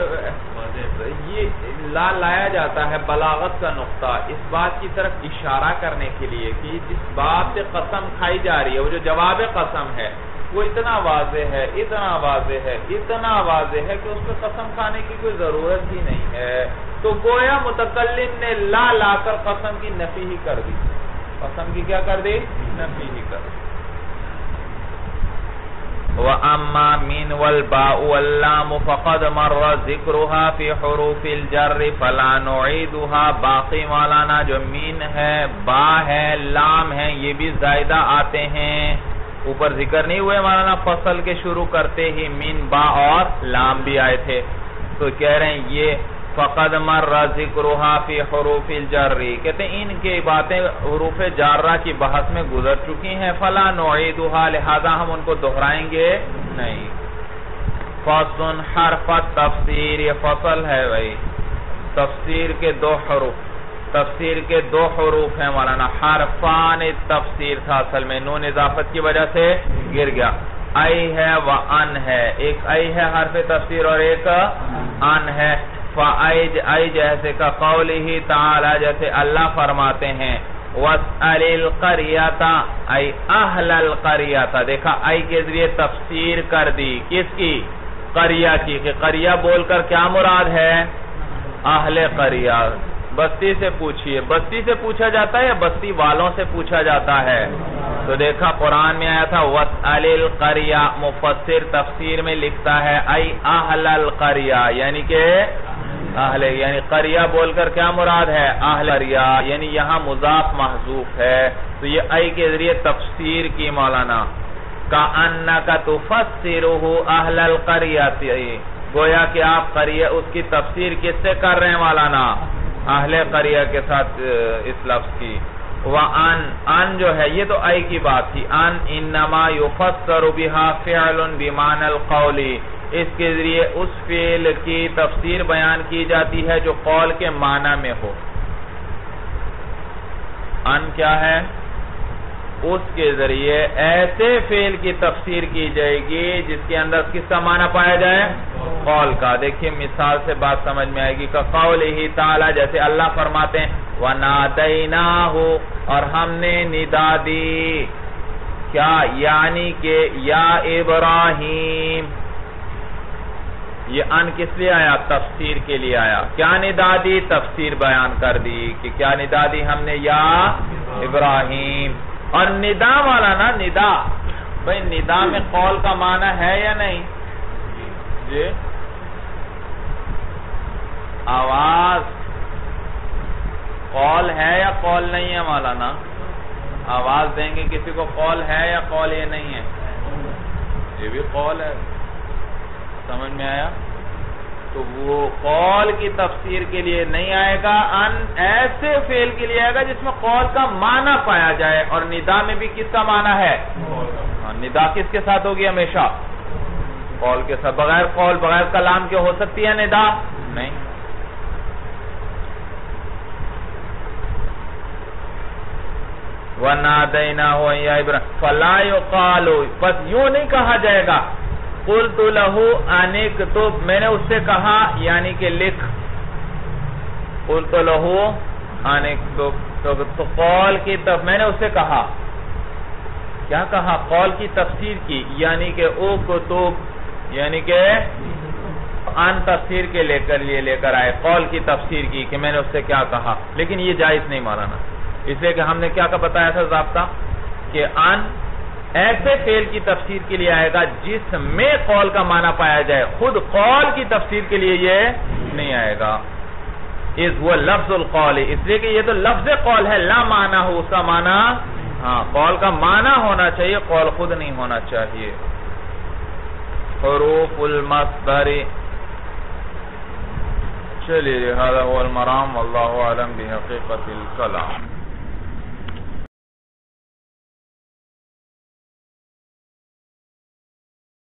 لا لایا جاتا ہے بلاغت کا نقطہ، اس بات کی طرف اشارہ کرنے کے لیے کہ جس بات سے قسم کھائی جا رہی ہے، وہ جو جواب قسم ہے وہ اتنا واضح ہے، اتنا واضح ہے، اتنا واضح ہے کہ اس پہ قسم کھانے کی کوئی ضرورت ہی نہیں ہے. تو گویا متکلم نے لا لا کر قسم کی نفی ہی کر دی. قسم کی کیا کر دی؟ نفی ہی کر دی. وَأَمَّا مِنْ وَالْبَاءُ وَاللَّامُ فَقَدْ مَرَّ ذِكْرُهَا فِي حُرُوفِ الْجَرِّ فَلَا نُعِيدُهَا. باقی مولانا جو مین ہے، با ہے، لام ہے، یہ بھی زائدہ آتے ہیں. اوپر ذکر نہیں ہوئے مولانا فصل کے شروع کرتے ہی مین با اور لام بھی آئے تھے. تو کہہ رہے ہیں یہ فقد مر ذکرها فی حروف الجر، کہتے ہیں ان کی باتیں حروف جارہ کی بحث میں گزر چکی ہیں، فلا نعیدها، لہذا ہم ان کو دہرائیں گے نہیں۔ فصل حرف التفسیر، یہ فصل ہے بھائی، تفسیر کے دو حروف، تفسیر کے دو حروف ہیں مولانا، حرفان تفسیر تھا اصل میں، نون اضافت کی وجہ سے گر گیا، ای ہے و ان ہے، ایک ای ہے حرف تفسیر اور ایک ان ہے۔ فَأَيْ ای جیسے کا قولہ تعالی، جیسے اللہ فرماتے ہیں وَاسْأَلِ الْقَرْيَةَ ای اہل القریۃ، دیکھا ای کے ذریعے تفسیر کر دی، کس کی؟ قریہ کی، کہ قریہ بول کر کیا مراد ہے؟ اہل قریہ، بستی سے پوچھئے، بستی سے پوچھا جاتا ہے یا بستی والوں سے پوچھا جاتا ہے؟ تو دیکھا قرآن میں آیا تھا وَاسْأَلِ الْقَرْيَةَ، مفسر تفسیر میں لکھتا ہے ای اہل القریہ، یعنی کہ اہل، یعنی قریہ بول کر کیا مراد ہے؟ اہل قریہ، یعنی یہاں مضاف محذوف ہے، تو یہ ای کے ذریعے تفسیر کی مولانا، کَأَنَّكَ تُفَسِّرُهُ أَهْلَ الْقَرْيَةِ، گویا کہ آپ قریہ اس کی تفسیر کس سے کر رہے ہیں مولانا؟ اہل قریہ کے ساتھ اس لفظ کی۔ وَأَنْ، ان جو ہے یہ تو ای کی بات تھی، ان انما يُفَسَّرُ بِهَا فِعْلٌ بِمَعْنَى الْقَوْلِ، اس کے ذریعے اس فعل کی تفسیر بیان کی جاتی ہے جو قول کے معنی میں ہو۔ ان کیا ہے؟ اس کے ذریعے ایسے فعل کی تفسیر کی جائے گی جس کے اندر کس کا معنی پایا جائے؟ قول کا۔ دیکھیں مثال سے بات سمجھ میں آئے گی، قولہ تعالی، جیسے اللہ فرماتے ہیں وَنَادَيْنَاهُ، اور ہم نے ندا دی، کیا؟ یعنی کہ یا ابراہیم، یہ ان کس لیے آیا؟ تفسیر کے لیے آیا۔ کیا ندا دی؟ تفسیر بیان کر دی، کہ کیا ندا دی ہم نے؟ یا ابراہیم۔ اور ندا والا نا، ندا بھئی ندا میں قول کا معنی ہے یا نہیں؟ جی آواز قول ہے یا قول نہیں ہے مولانا؟ آواز دیں گے کسی کو، قول ہے یا قول یہ نہیں ہے؟ یہ بھی قول ہے، سمجھ میں آیا؟ تو وہ قول کی تفسیر کے لیے نہیں آئے گا، ان ایسے فعل کے لیے آئے گا جس میں قول کا معنی پایا جائے، اور ندا میں بھی کس کا معنی ہے؟ ندا کس کے ساتھ ہوگی ہمیشہ؟ قول کے ساتھ۔ بغیر قول، بغیر کلام کے ہو سکتی ہے ندا؟ نہیں۔ وَنَادَيْنَاهُ يَا إِبْرَاهِيمُ فَلَا يُقَالُ، بس یوں نہیں کہا جائے گا قُلْتُ لَهُ أَنِ اكْتُبْ، میں نے اس سے کہا یعنی کہ لکھ، قُلْتُ لَهُ أَنِ اكْتُبْ، تو قول کی میں نے اس سے کہا، کیا کہا؟ قول کی تفسیر کی، یعنی کہ اُكْتُبْ، یعنی کہ ان تفسیر کے لے کر آئے، قول کی تفسیر کی کہ میں نے اس سے کیا کہا، لیکن یہ جائز نہیں مولانا، اس لیے کہ ہم نے کیا بتایا تھا ضابطہ، کہ ان ایسے فعل کی تفسیر کے لیے آئے گا جس میں قول کا معنی پایا جائے، خود قول کی تفسیر کے لیے یہ نہیں آئے گا۔ اس وہ لفظ القول، اس لیے کہ یہ تو لفظ قول ہے، لا معنی ہو، اس کا معنی ہاں قول کا معنی ہونا چاہیے، قول خود نہیں ہونا چاہیے۔ حروف المصدر، چلیے هذا هو المرام والله اعلم بحقیقت الکلام۔